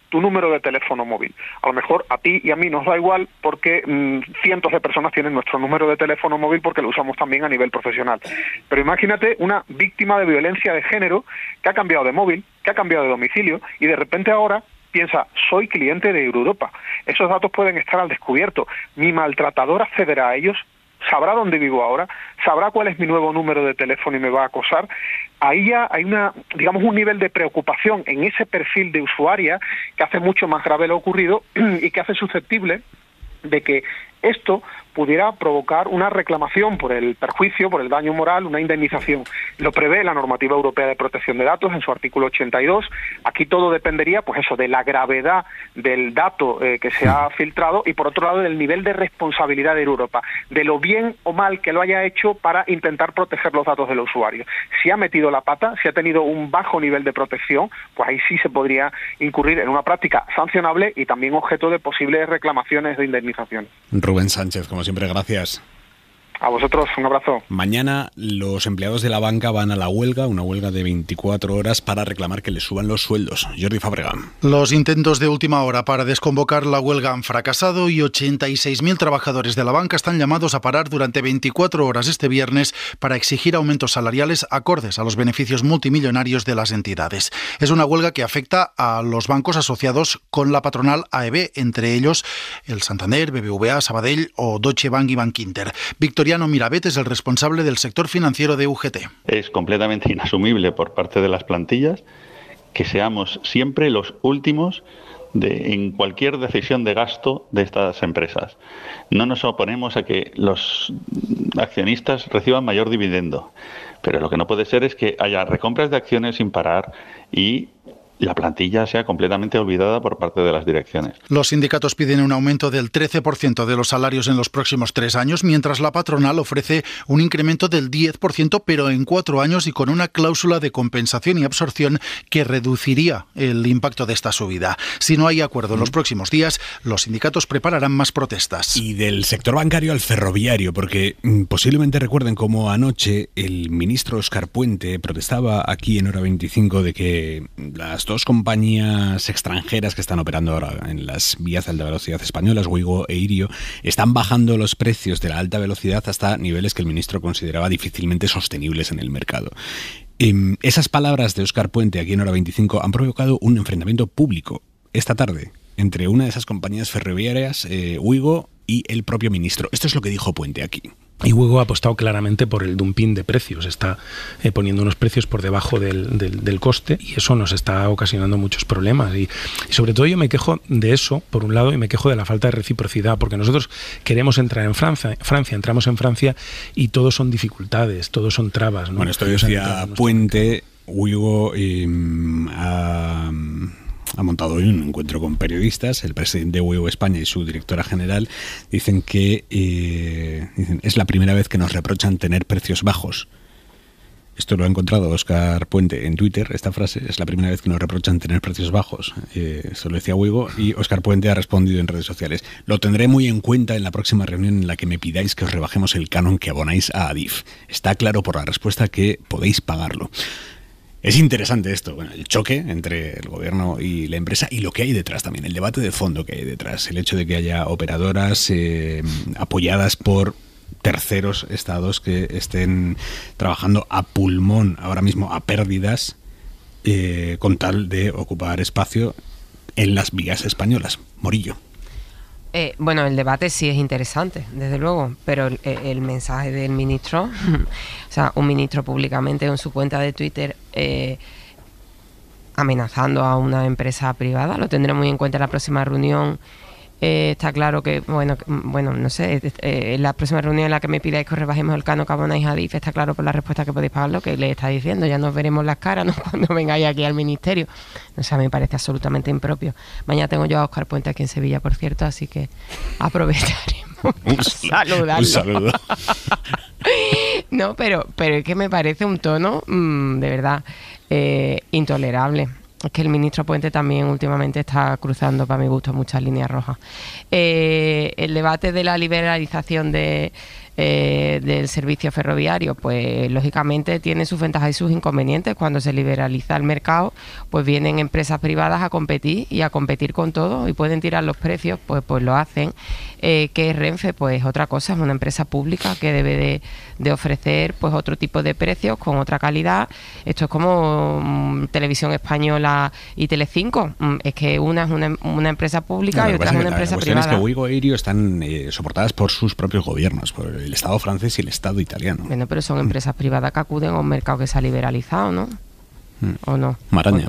tu número de teléfono móvil. A lo mejor a ti y a mí nos da igual porque mmm, cientos de personas tienen nuestro número de teléfono móvil porque lo usamos también a nivel profesional. Pero imagínate una víctima de violencia de género que ha cambiado de móvil, que ha cambiado de domicilio y de repente ahora piensa, soy cliente de Europa. Esos datos pueden estar al descubierto. Mi maltratador accederá a ellos, sabrá dónde vivo ahora, sabrá cuál es mi nuevo número de teléfono y me va a acosar. Ahí ya hay una, digamos, un nivel de preocupación en ese perfil de usuaria que hace mucho más grave lo ocurrido y que hace susceptible de que esto pudiera provocar una reclamación por el perjuicio, por el daño moral, una indemnización. Lo prevé la normativa europea de protección de datos en su artículo ochenta y dos. Aquí todo dependería, pues eso, de la gravedad del dato eh, que se ha filtrado y, por otro lado, del nivel de responsabilidad de Europa, de lo bien o mal que lo haya hecho para intentar proteger los datos del usuario. Si ha metido la pata, si ha tenido un bajo nivel de protección, pues ahí sí se podría incurrir en una práctica sancionable y también objeto de posibles reclamaciones de indemnización. Rubén Sánchez, como siempre, gracias. A vosotros, un abrazo. Mañana los empleados de la banca van a la huelga, una huelga de veinticuatro horas para reclamar que les suban los sueldos. Jordi Fábrega. Los intentos de última hora para desconvocar la huelga han fracasado y ochenta y seis mil trabajadores de la banca están llamados a parar durante veinticuatro horas este viernes para exigir aumentos salariales acordes a los beneficios multimillonarios de las entidades. Es una huelga que afecta a los bancos asociados con la patronal A E B, entre ellos el Santander, B B V A, Sabadell o Deutsche Bank y Bankinter. Víctor Victoriano Mirabet es el responsable del sector financiero de U G T. Es completamente inasumible por parte de las plantillas que seamos siempre los últimos de, en cualquier decisión de gasto de estas empresas. No nos oponemos a que los accionistas reciban mayor dividendo, pero lo que no puede ser es que haya recompras de acciones sin parar y la plantilla sea completamente olvidada por parte de las direcciones. Los sindicatos piden un aumento del trece por ciento de los salarios en los próximos tres años, mientras la patronal ofrece un incremento del diez por ciento, pero en cuatro años y con una cláusula de compensación y absorción que reduciría el impacto de esta subida. Si no hay acuerdo en los próximos días, los sindicatos prepararán más protestas. Y del sector bancario al ferroviario, porque mmm, posiblemente recuerden cómo anoche el ministro Óscar Puente protestaba aquí en Hora veinticinco de que las dos compañías extranjeras que están operando ahora en las vías de alta velocidad españolas, Ouigo e Irio, están bajando los precios de la alta velocidad hasta niveles que el ministro consideraba difícilmente sostenibles en el mercado. Eh, esas palabras de Óscar Puente aquí en Hora veinticinco han provocado un enfrentamiento público esta tarde entre una de esas compañías ferroviarias, eh, Ouigo, y el propio ministro. Esto es lo que dijo Puente aquí. Y Ouigo ha apostado claramente por el dumping de precios, está eh, poniendo unos precios por debajo del, del, del coste y eso nos está ocasionando muchos problemas y, y sobre todo yo me quejo de eso, por un lado, y me quejo de la falta de reciprocidad, porque nosotros queremos entrar en Francia, Francia entramos en Francia y todo son dificultades, todo son trabas, ¿no? Bueno, esto decía Puente, Ouigo eh, ha... ha montado hoy un encuentro con periodistas. El presidente de Ouigo España y su directora general dicen que eh, dicen, es la primera vez que nos reprochan tener precios bajos. Esto lo ha encontrado Óscar Puente en Twitter, esta frase, es la primera vez que nos reprochan tener precios bajos. Eh, eso lo decía Ouigo y Óscar Puente ha respondido en redes sociales. Lo tendré muy en cuenta en la próxima reunión en la que me pidáis que os rebajemos el canon que abonáis a Adif. Está claro por la respuesta que podéis pagarlo. Es interesante esto, bueno, el choque entre el gobierno y la empresa y lo que hay detrás también, el debate de fondo que hay detrás, el hecho de que haya operadoras eh, apoyadas por terceros estados que estén trabajando a pulmón, ahora mismo a pérdidas, eh, con tal de ocupar espacio en las vías españolas. Morillo. Eh, bueno, el debate sí es interesante, desde luego, pero el, el mensaje del ministro, o sea, un ministro públicamente en su cuenta de Twitter eh, amenazando a una empresa privada, lo tendré muy en cuenta en la próxima reunión. Eh, está claro que, bueno, bueno no sé, eh, en la próxima reunión en la que me pidáis que os rebajemos el canon que abonáis a Adif, está claro por la respuesta que podéis pagar lo que le está diciendo, ya nos veremos las caras, ¿no? Cuando vengáis aquí al ministerio. O sea, me parece absolutamente impropio. Mañana tengo yo a Óscar Puente aquí en Sevilla, por cierto, así que aprovecharemos para saludarlo. Un saludo. No, pero, pero es que me parece un tono, mmm, de verdad, eh, intolerable. Es que el ministro Puente también últimamente está cruzando, para mi gusto, muchas líneas rojas. Eh, el debate de la liberalización de, eh, del servicio ferroviario, pues lógicamente tiene sus ventajas y sus inconvenientes. Cuando se liberaliza el mercado, pues vienen empresas privadas a competir y a competir con todo y pueden tirar los precios, pues, pues lo hacen. Eh, que es Renfe, pues otra cosa, es una empresa pública que debe de, de ofrecer pues otro tipo de precios con otra calidad. Esto es como um, Televisión Española y Telecinco, um, es que una es una, una empresa pública Claro, y otra es una la, empresa la cuestión privada. es que Ouigo e Irio están eh, soportadas por sus propios gobiernos, por el Estado francés y el Estado italiano. Bueno, pero son empresas privadas que acuden a un mercado que se ha liberalizado, ¿no? Mm. ¿O no? Maraña.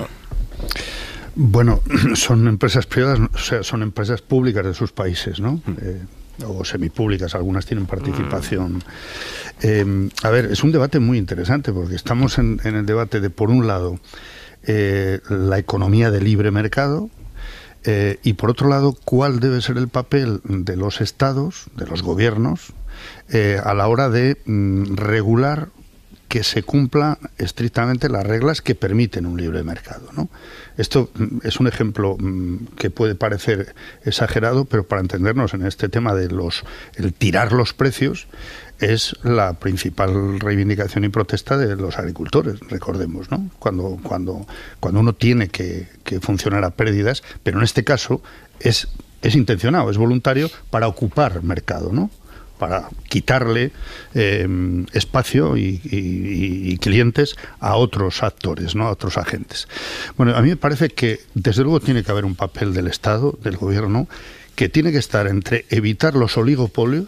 Bueno, son empresas privadas, o sea, son empresas públicas de sus países, ¿no? Eh, o semipúblicas, algunas tienen participación. Eh, a ver, es un debate muy interesante porque estamos en, en el debate de, por un lado, eh, la economía de libre mercado, eh, y por otro lado, cuál debe ser el papel de los estados, de los gobiernos, eh, a la hora de mm, regular que se cumplan estrictamente las reglas que permiten un libre mercado, ¿no? Esto es un ejemplo que puede parecer exagerado, pero para entendernos en este tema de los el tirar los precios es la principal reivindicación y protesta de los agricultores, recordemos, ¿no? Cuando cuando cuando uno tiene que, que funcionar a pérdidas, pero en este caso es es intencionado, es voluntario para ocupar mercado, ¿no? Para quitarle eh, espacio y, y, y clientes a otros actores, ¿no? A otros agentes. Bueno, a mí me parece que desde luego tiene que haber un papel del Estado, del gobierno, que tiene que estar entre evitar los oligopolios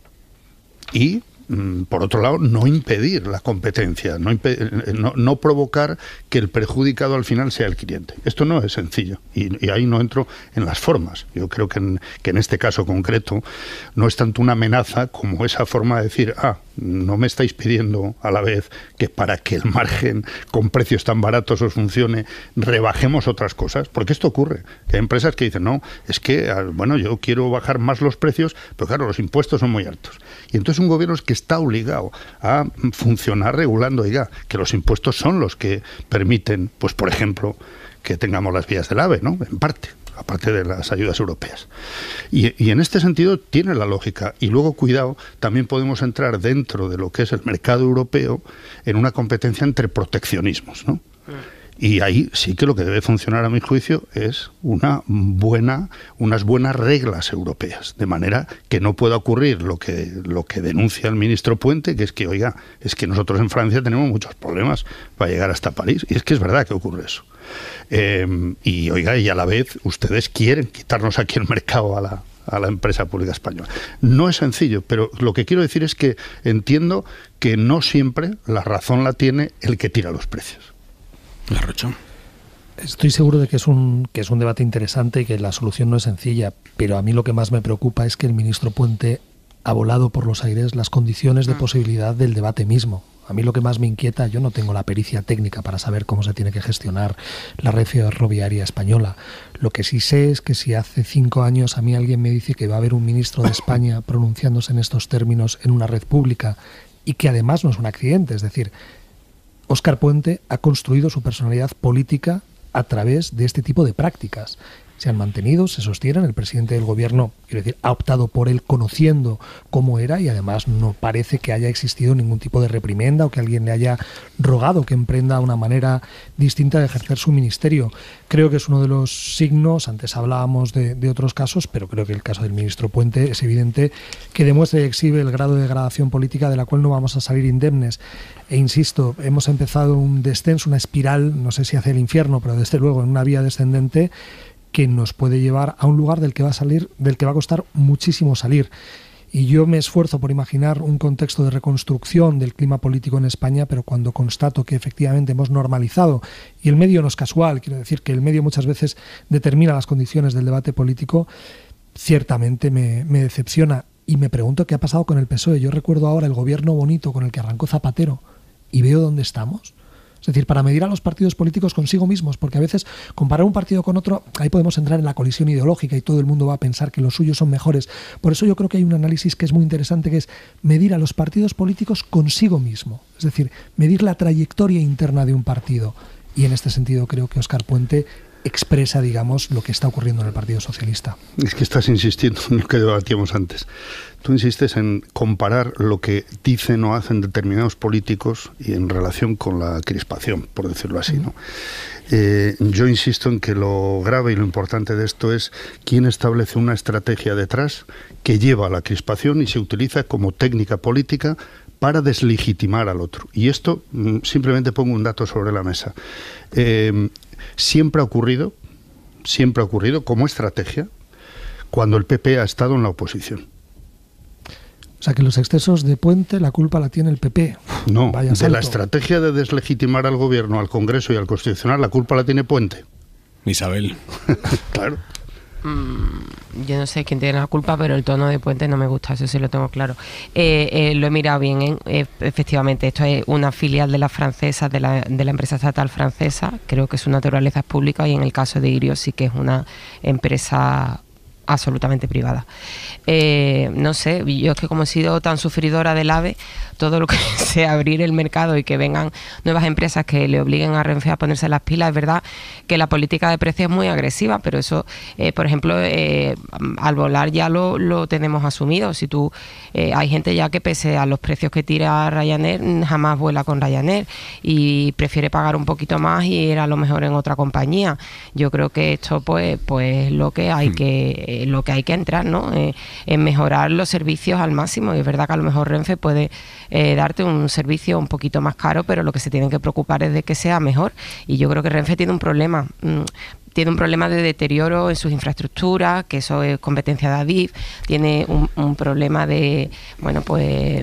y, por otro lado, no impedir la competencia, no, impe- no, no provocar que el perjudicado al final sea el cliente. Esto no es sencillo y, y ahí no entro en las formas. Yo creo que en, que en este caso concreto no es tanto una amenaza como esa forma de decir, ah, no me estáis pidiendo a la vez que para que el margen con precios tan baratos os funcione, rebajemos otras cosas, porque esto ocurre, que hay empresas que dicen, no, es que, bueno, yo quiero bajar más los precios, pero claro, los impuestos son muy altos. Y entonces un gobierno es que está obligado a funcionar regulando, oiga, que los impuestos son los que permiten, pues por ejemplo, que tengamos las vías del AVE, ¿no? En parte, aparte de las ayudas europeas. Y, y en este sentido tiene la lógica. Y luego, cuidado, también podemos entrar dentro de lo que es el mercado europeo en una competencia entre proteccionismos, ¿no? Y ahí sí que lo que debe funcionar, a mi juicio, es una buena, unas buenas reglas europeas, de manera que no pueda ocurrir lo que, lo que denuncia el ministro Puente, que es que, oiga, es que nosotros en Francia tenemos muchos problemas para llegar hasta París, y es que es verdad que ocurre eso. Eh, y, oiga, y a la vez ustedes quieren quitarnos aquí el mercado a la, a la empresa pública española. No es sencillo, pero lo que quiero decir es que entiendo que no siempre la razón la tiene el que tira los precios. Estoy seguro de que es un que es un debate interesante y que la solución no es sencilla, pero a mí lo que más me preocupa es que el ministro Puente ha volado por los aires las condiciones de posibilidad del debate mismo. A mí lo que más me inquieta, yo no tengo la pericia técnica para saber cómo se tiene que gestionar la red ferroviaria española. Lo que sí sé es que si hace cinco años a mí alguien me dice que va a haber un ministro de España pronunciándose en estos términos en una red pública y que además no es un accidente, es decir, Óscar Puente ha construido su personalidad política a través de este tipo de prácticas. Se han mantenido, se sostienen, el presidente del gobierno, quiero decir, ha optado por él conociendo cómo era y además no parece que haya existido ningún tipo de reprimenda o que alguien le haya rogado que emprenda una manera distinta de ejercer su ministerio. Creo que es uno de los signos, antes hablábamos de, de otros casos, pero creo que el caso del ministro Puente es evidente que demuestra y exhibe el grado de degradación política de la cual no vamos a salir indemnes. E insisto, hemos empezado un descenso, una espiral, no sé si hacia el infierno, pero desde luego en una vía descendente que nos puede llevar a un lugar del que va a salir, del que va a costar muchísimo salir. Y yo me esfuerzo por imaginar un contexto de reconstrucción del clima político en España, pero cuando constato que efectivamente hemos normalizado, y el medio no es casual, quiero decir que el medio muchas veces determina las condiciones del debate político, ciertamente me, me decepciona. Y me pregunto qué ha pasado con el P S O E. Yo recuerdo ahora el gobierno bonito con el que arrancó Zapatero y veo dónde estamos. Es decir, para medir a los partidos políticos consigo mismos, porque a veces comparar un partido con otro, ahí podemos entrar en la colisión ideológica y todo el mundo va a pensar que los suyos son mejores. Por eso yo creo que hay un análisis que es muy interesante, que es medir a los partidos políticos consigo mismo. Es decir, medir la trayectoria interna de un partido. Y en este sentido creo que Óscar Puente expresa, digamos, lo que está ocurriendo en el Partido Socialista. Es que estás insistiendo en lo que debatíamos antes. Tú insistes en comparar lo que dicen o hacen determinados políticos y en relación con la crispación, por decirlo así, ¿no? Eh, yo insisto en que lo grave y lo importante de esto es quién establece una estrategia detrás que lleva a la crispación y se utiliza como técnica política para deslegitimar al otro. Y esto, simplemente pongo un dato sobre la mesa. Eh, siempre ha ocurrido, siempre ha ocurrido como estrategia cuando el P P ha estado en la oposición. O sea, que los excesos de Puente la culpa la tiene el P P. No, Vaya de salto. la estrategia de deslegitimar al gobierno, al Congreso y al Constitucional, la culpa la tiene Puente. Isabel. Claro. Mm, yo no sé quién tiene la culpa, pero el tono de Puente no me gusta, eso sí lo tengo claro. Eh, eh, lo he mirado bien, ¿eh? Eh, efectivamente, esto es una filial de la francesa, de la, de la empresa estatal francesa, creo que su naturaleza es pública y en el caso de Irio sí que es una empresa absolutamente privada. Eh, no sé, yo es que como he sido tan sufridora del AVE, todo lo que sea abrir el mercado y que vengan nuevas empresas que le obliguen a Renfe a ponerse las pilas, es verdad que la política de precios es muy agresiva, pero eso, eh, por ejemplo, eh, al volar ya lo, lo tenemos asumido. Si tú, eh, hay gente ya que pese a los precios que tira Ryanair, jamás vuela con Ryanair y prefiere pagar un poquito más y ir a lo mejor en otra compañía. Yo creo que esto pues, pues lo que hay que lo que hay que entrar, ¿no? Eh, en mejorar los servicios al máximo. Y es verdad que a lo mejor Renfe puede eh, darte un servicio un poquito más caro, pero lo que se tienen que preocupar es de que sea mejor. Y yo creo que Renfe tiene un problema. Mm, tiene un problema de deterioro en sus infraestructuras, que eso es competencia de Adif, tiene un, un problema de, bueno, pues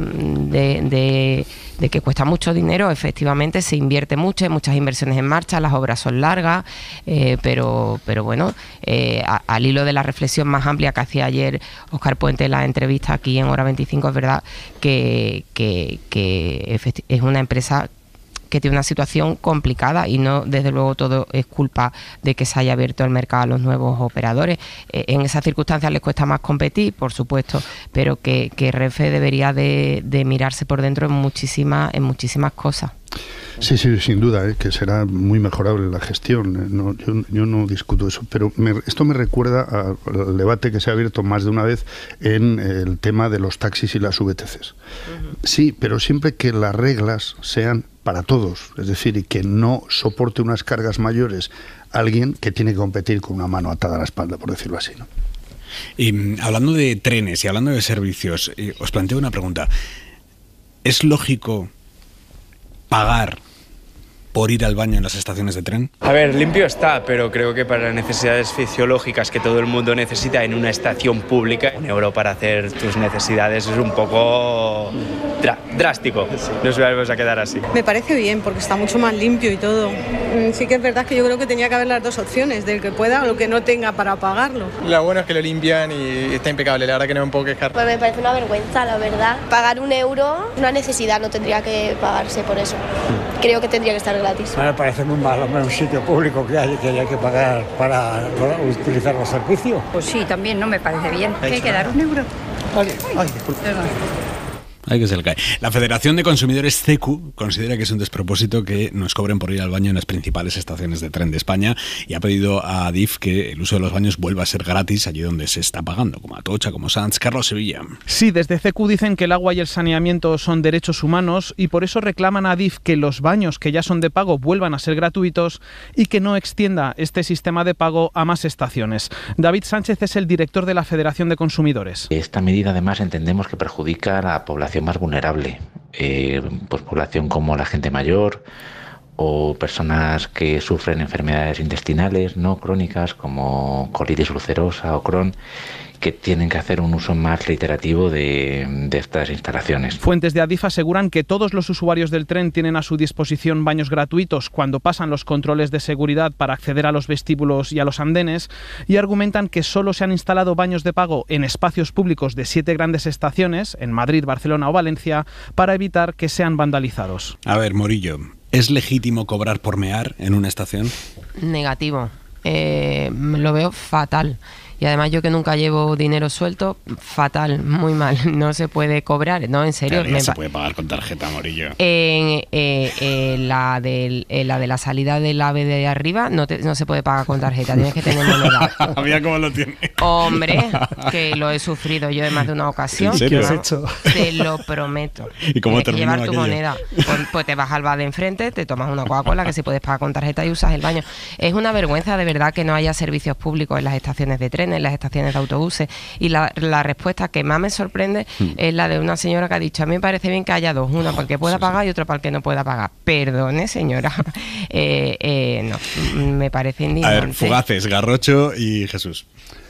de, de, de que cuesta mucho dinero, efectivamente se invierte mucho, hay muchas inversiones en marcha, las obras son largas, eh, pero, pero bueno, eh, a, al hilo de la reflexión más amplia que hacía ayer Óscar Puente en la entrevista aquí en Hora veinticinco, es verdad que, que, que es una empresa que tiene una situación complicada y no, desde luego, todo es culpa de que se haya abierto el mercado a los nuevos operadores. Eh, en esas circunstancias les cuesta más competir, por supuesto, pero que, que Renfe debería de, de mirarse por dentro en muchísimas, en muchísimas cosas. Sí, sí, sin duda, ¿eh? Que será muy mejorable la gestión. ¿eh? No, yo, yo no discuto eso, pero me, esto me recuerda a, al debate que se ha abierto más de una vez en el tema de los taxis y las V T Cs. Uh-huh. Sí, pero siempre que las reglas sean para todos, es decir, y que no soporte unas cargas mayores alguien que tiene que competir con una mano atada a la espalda, por decirlo así, ¿no? Y hablando de trenes y hablando de servicios, eh, os planteo una pregunta. ¿Es lógico pagar por ir al baño en las estaciones de tren? A ver, limpio está, pero creo que para las necesidades fisiológicas que todo el mundo necesita en una estación pública, un euro para hacer tus necesidades es un poco dra- drástico. Nos vamos a quedar así. Me parece bien, porque está mucho más limpio y todo. Sí que es verdad que yo creo que tenía que haber las dos opciones, del que pueda o el que no tenga para pagarlo. Lo bueno es que lo limpian y está impecable, la verdad que no me puedo quejar. Pues me parece una vergüenza, la verdad. Pagar un euro, una necesidad, no tendría que pagarse por eso. Creo que tendría que estar gratis. Me parece muy malo, un sitio público que hay que, hay que pagar para utilizar los servicios. Pues sí, también no me parece bien. ¿Qué hay que dar un euro? Ay, ay, disculpe. Ay, que se le cae. La Federación de Consumidores C E C U considera que es un despropósito que nos cobren por ir al baño en las principales estaciones de tren de España y ha pedido a Adif que el uso de los baños vuelva a ser gratis allí donde se está pagando, como Atocha, como Sants. Carlos Sevilla. Sí, desde C E C U dicen que el agua y el saneamiento son derechos humanos y por eso reclaman a Adif que los baños que ya son de pago vuelvan a ser gratuitos y que no extienda este sistema de pago a más estaciones. David Sánchez es el director de la Federación de Consumidores. Esta medida además entendemos que perjudica a la población más vulnerable, eh, pues población como la gente mayor o personas que sufren enfermedades intestinales no crónicas como colitis ulcerosa o Crohn, que tienen que hacer un uso más reiterativo de, de estas instalaciones. Fuentes de Adif aseguran que todos los usuarios del tren tienen a su disposición baños gratuitos cuando pasan los controles de seguridad para acceder a los vestíbulos y a los andenes y argumentan que solo se han instalado baños de pago en espacios públicos de siete grandes estaciones, en Madrid, Barcelona o Valencia, para evitar que sean vandalizados. A ver, Morillo, ¿es legítimo cobrar por mear en una estación? Negativo. Eh, lo veo fatal. Y además yo que nunca llevo dinero suelto, fatal, muy mal, no se puede cobrar, no, en serio. Claro, me se pa- puede pagar con tarjeta, Morillo. En, eh, eh, la, del, eh, la de la salida del AVE de arriba no, te, no se puede pagar con tarjeta, tienes que tener moneda. Mira cómo lo tiene. Hombre, que lo he sufrido yo en más de una ocasión. ¿En serio? ¿no? ¿Qué has hecho? Te lo prometo. ¿Y cómo Tienes que terminó llevar tu aquello? moneda. Pues, pues te vas al bar de enfrente, te tomas una Coca-Cola que si puedes pagar con tarjeta y usas el baño. Es una vergüenza de verdad que no haya servicios públicos en las estaciones de trenes, en las estaciones de autobuses. Y la, la respuesta que más me sorprende hmm. es la de una señora que ha dicho: a mí me parece bien que haya dos, uno para el que pueda sí, pagar sí. y otro para el que no pueda pagar. Perdone, señora. eh, eh, no, me parece indignante. A ver, Fugaces, Garrocho y Jesús.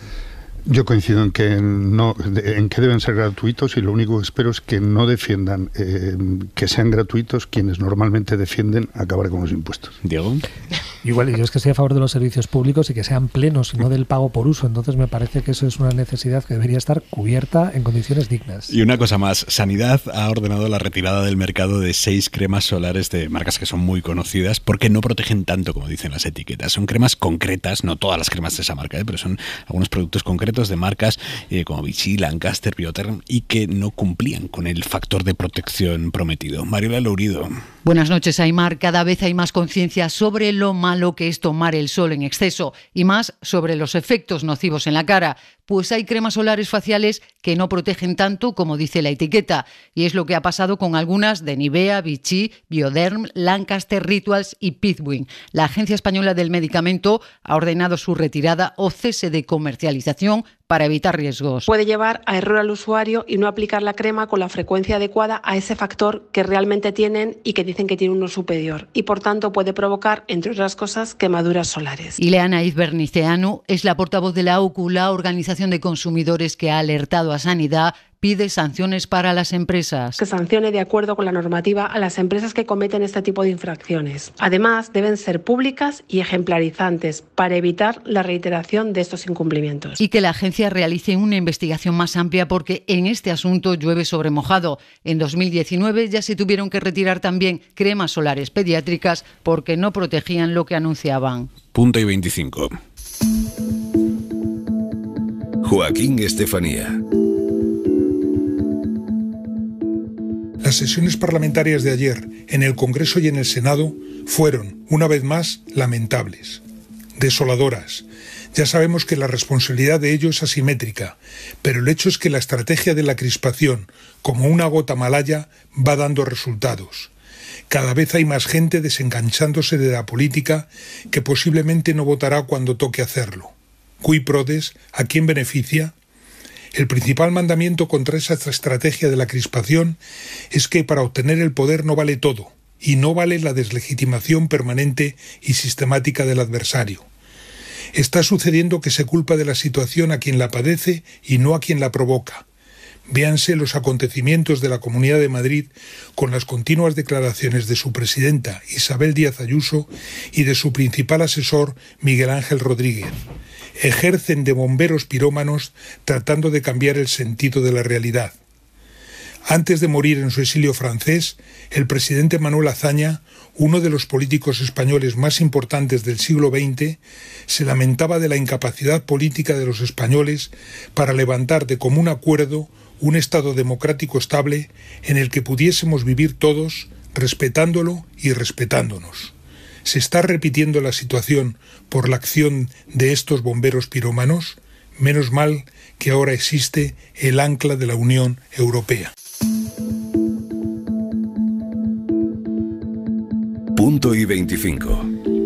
Yo coincido en que no, en que deben ser gratuitos, y lo único que espero es que no defiendan eh, que sean gratuitos quienes normalmente defienden acabar con los impuestos. Diego. Igual, yo es que estoy a favor de los servicios públicos y que sean plenos y no del pago por uso. Entonces me parece que eso es una necesidad que debería estar cubierta en condiciones dignas. Y una cosa más, Sanidad ha ordenado la retirada del mercado de seis cremas solares de marcas que son muy conocidas porque no protegen tanto como dicen las etiquetas. Son cremas concretas, no todas las cremas de esa marca, ¿eh? pero son algunos productos concretos de marcas eh, como Vichy, Lancaster, Biotherm, y que no cumplían con el factor de protección prometido. Mariola Lourido. Buenas noches, Aymar. Cada vez hay más conciencia sobre lo malo que es tomar el sol en exceso y más sobre los efectos nocivos en la cara, pues hay cremas solares faciales que no protegen tanto como dice la etiqueta, y es lo que ha pasado con algunas de Nivea, Vichy, Bioderm, Lancaster, Rituals y Pitwin. La Agencia Española del Medicamento ha ordenado su retirada o cese de comercialización para evitar riesgos. Puede llevar a error al usuario y no aplicar la crema con la frecuencia adecuada a ese factor que realmente tienen y que dicen que tiene uno superior, y por tanto puede provocar, entre otras cosas, quemaduras solares. Ileana Izberniceanu es la portavoz de la O C U, la Organización de Consumidores, que ha alertado a Sanidad, pide sanciones para las empresas. Que sancione de acuerdo con la normativa a las empresas que cometen este tipo de infracciones. Además, deben ser públicas y ejemplarizantes para evitar la reiteración de estos incumplimientos. Y que la agencia realice una investigación más amplia porque en este asunto llueve sobre mojado. En dos mil diecinueve ya se tuvieron que retirar también cremas solares pediátricas porque no protegían lo que anunciaban. Punto y veinticinco. Joaquín Estefanía. Las sesiones parlamentarias de ayer en el Congreso y en el Senado fueron, una vez más, lamentables, desoladoras. Ya sabemos que la responsabilidad de ello es asimétrica, pero el hecho es que la estrategia de la crispación, como una gota malaya, va dando resultados. Cada vez hay más gente desenganchándose de la política que posiblemente no votará cuando toque hacerlo. Cui prodest, ¿a quién beneficia? El principal mandamiento contra esa estrategia de la crispación es que para obtener el poder no vale todo, y no vale la deslegitimación permanente y sistemática del adversario. Está sucediendo que se culpa de la situación a quien la padece y no a quien la provoca. Véanse los acontecimientos de la Comunidad de Madrid con las continuas declaraciones de su presidenta Isabel Díaz Ayuso y de su principal asesor Miguel Ángel Rodríguez. Ejercen de bomberos pirómanos tratando de cambiar el sentido de la realidad. Antes de morir en su exilio francés, el presidente Manuel Azaña, uno de los políticos españoles más importantes del siglo veinte, se lamentaba de la incapacidad política de los españoles para levantar de común acuerdo un Estado democrático estable en el que pudiésemos vivir todos, respetándolo y respetándonos. ¿Se está repitiendo la situación por la acción de estos bomberos pirómanos? Menos mal que ahora existe el ancla de la Unión Europea. Punto y veinticinco.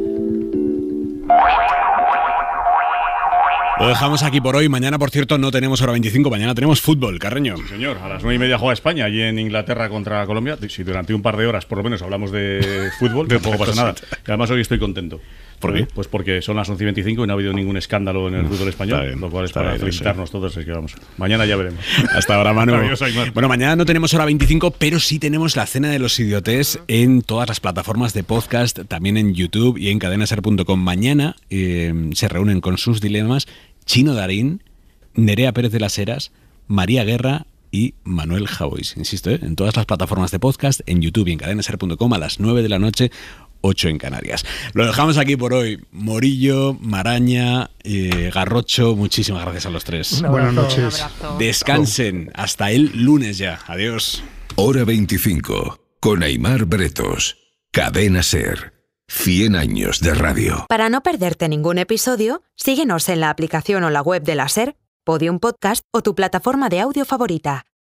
Lo dejamos aquí por hoy. Mañana, por cierto, no tenemos hora veinticinco. Mañana tenemos fútbol, Carreño. Sí, señor. A las nueve y media juega España allí en Inglaterra contra Colombia. Si durante un par de horas, por lo menos, hablamos de fútbol, tampoco pasa nada. Y además hoy estoy contento. ¿Por qué? Pues porque son las once y veinticinco y no ha habido ningún escándalo en el fútbol español, bien, lo cual es para bien, felicitarnos sí. todos. Es que vamos. Mañana ya veremos. Hasta ahora, Manu. Adiós, bueno, mañana no tenemos hora veinticinco, pero sí tenemos la cena de los idiotes en todas las plataformas de podcast, también en YouTube y en cadena ser punto com. Mañana eh, se reúnen con sus dilemas Chino Darín, Nerea Pérez de las Heras, María Guerra y Manuel Javois. Insisto, ¿eh? en todas las plataformas de podcast, en YouTube y en cadena ser punto com a las nueve de la noche. ocho en Canarias. Lo dejamos aquí por hoy. Morillo, Maraña, eh, Garrocho, muchísimas gracias a los tres. Buenas noches. Descansen. Hasta el lunes ya. Adiós. Hora veinticinco. Con Aimar Bretos. Cadena SER. cien años de radio. Para no perderte ningún episodio, síguenos en la aplicación o la web de la SER, Podium Podcast o tu plataforma de audio favorita.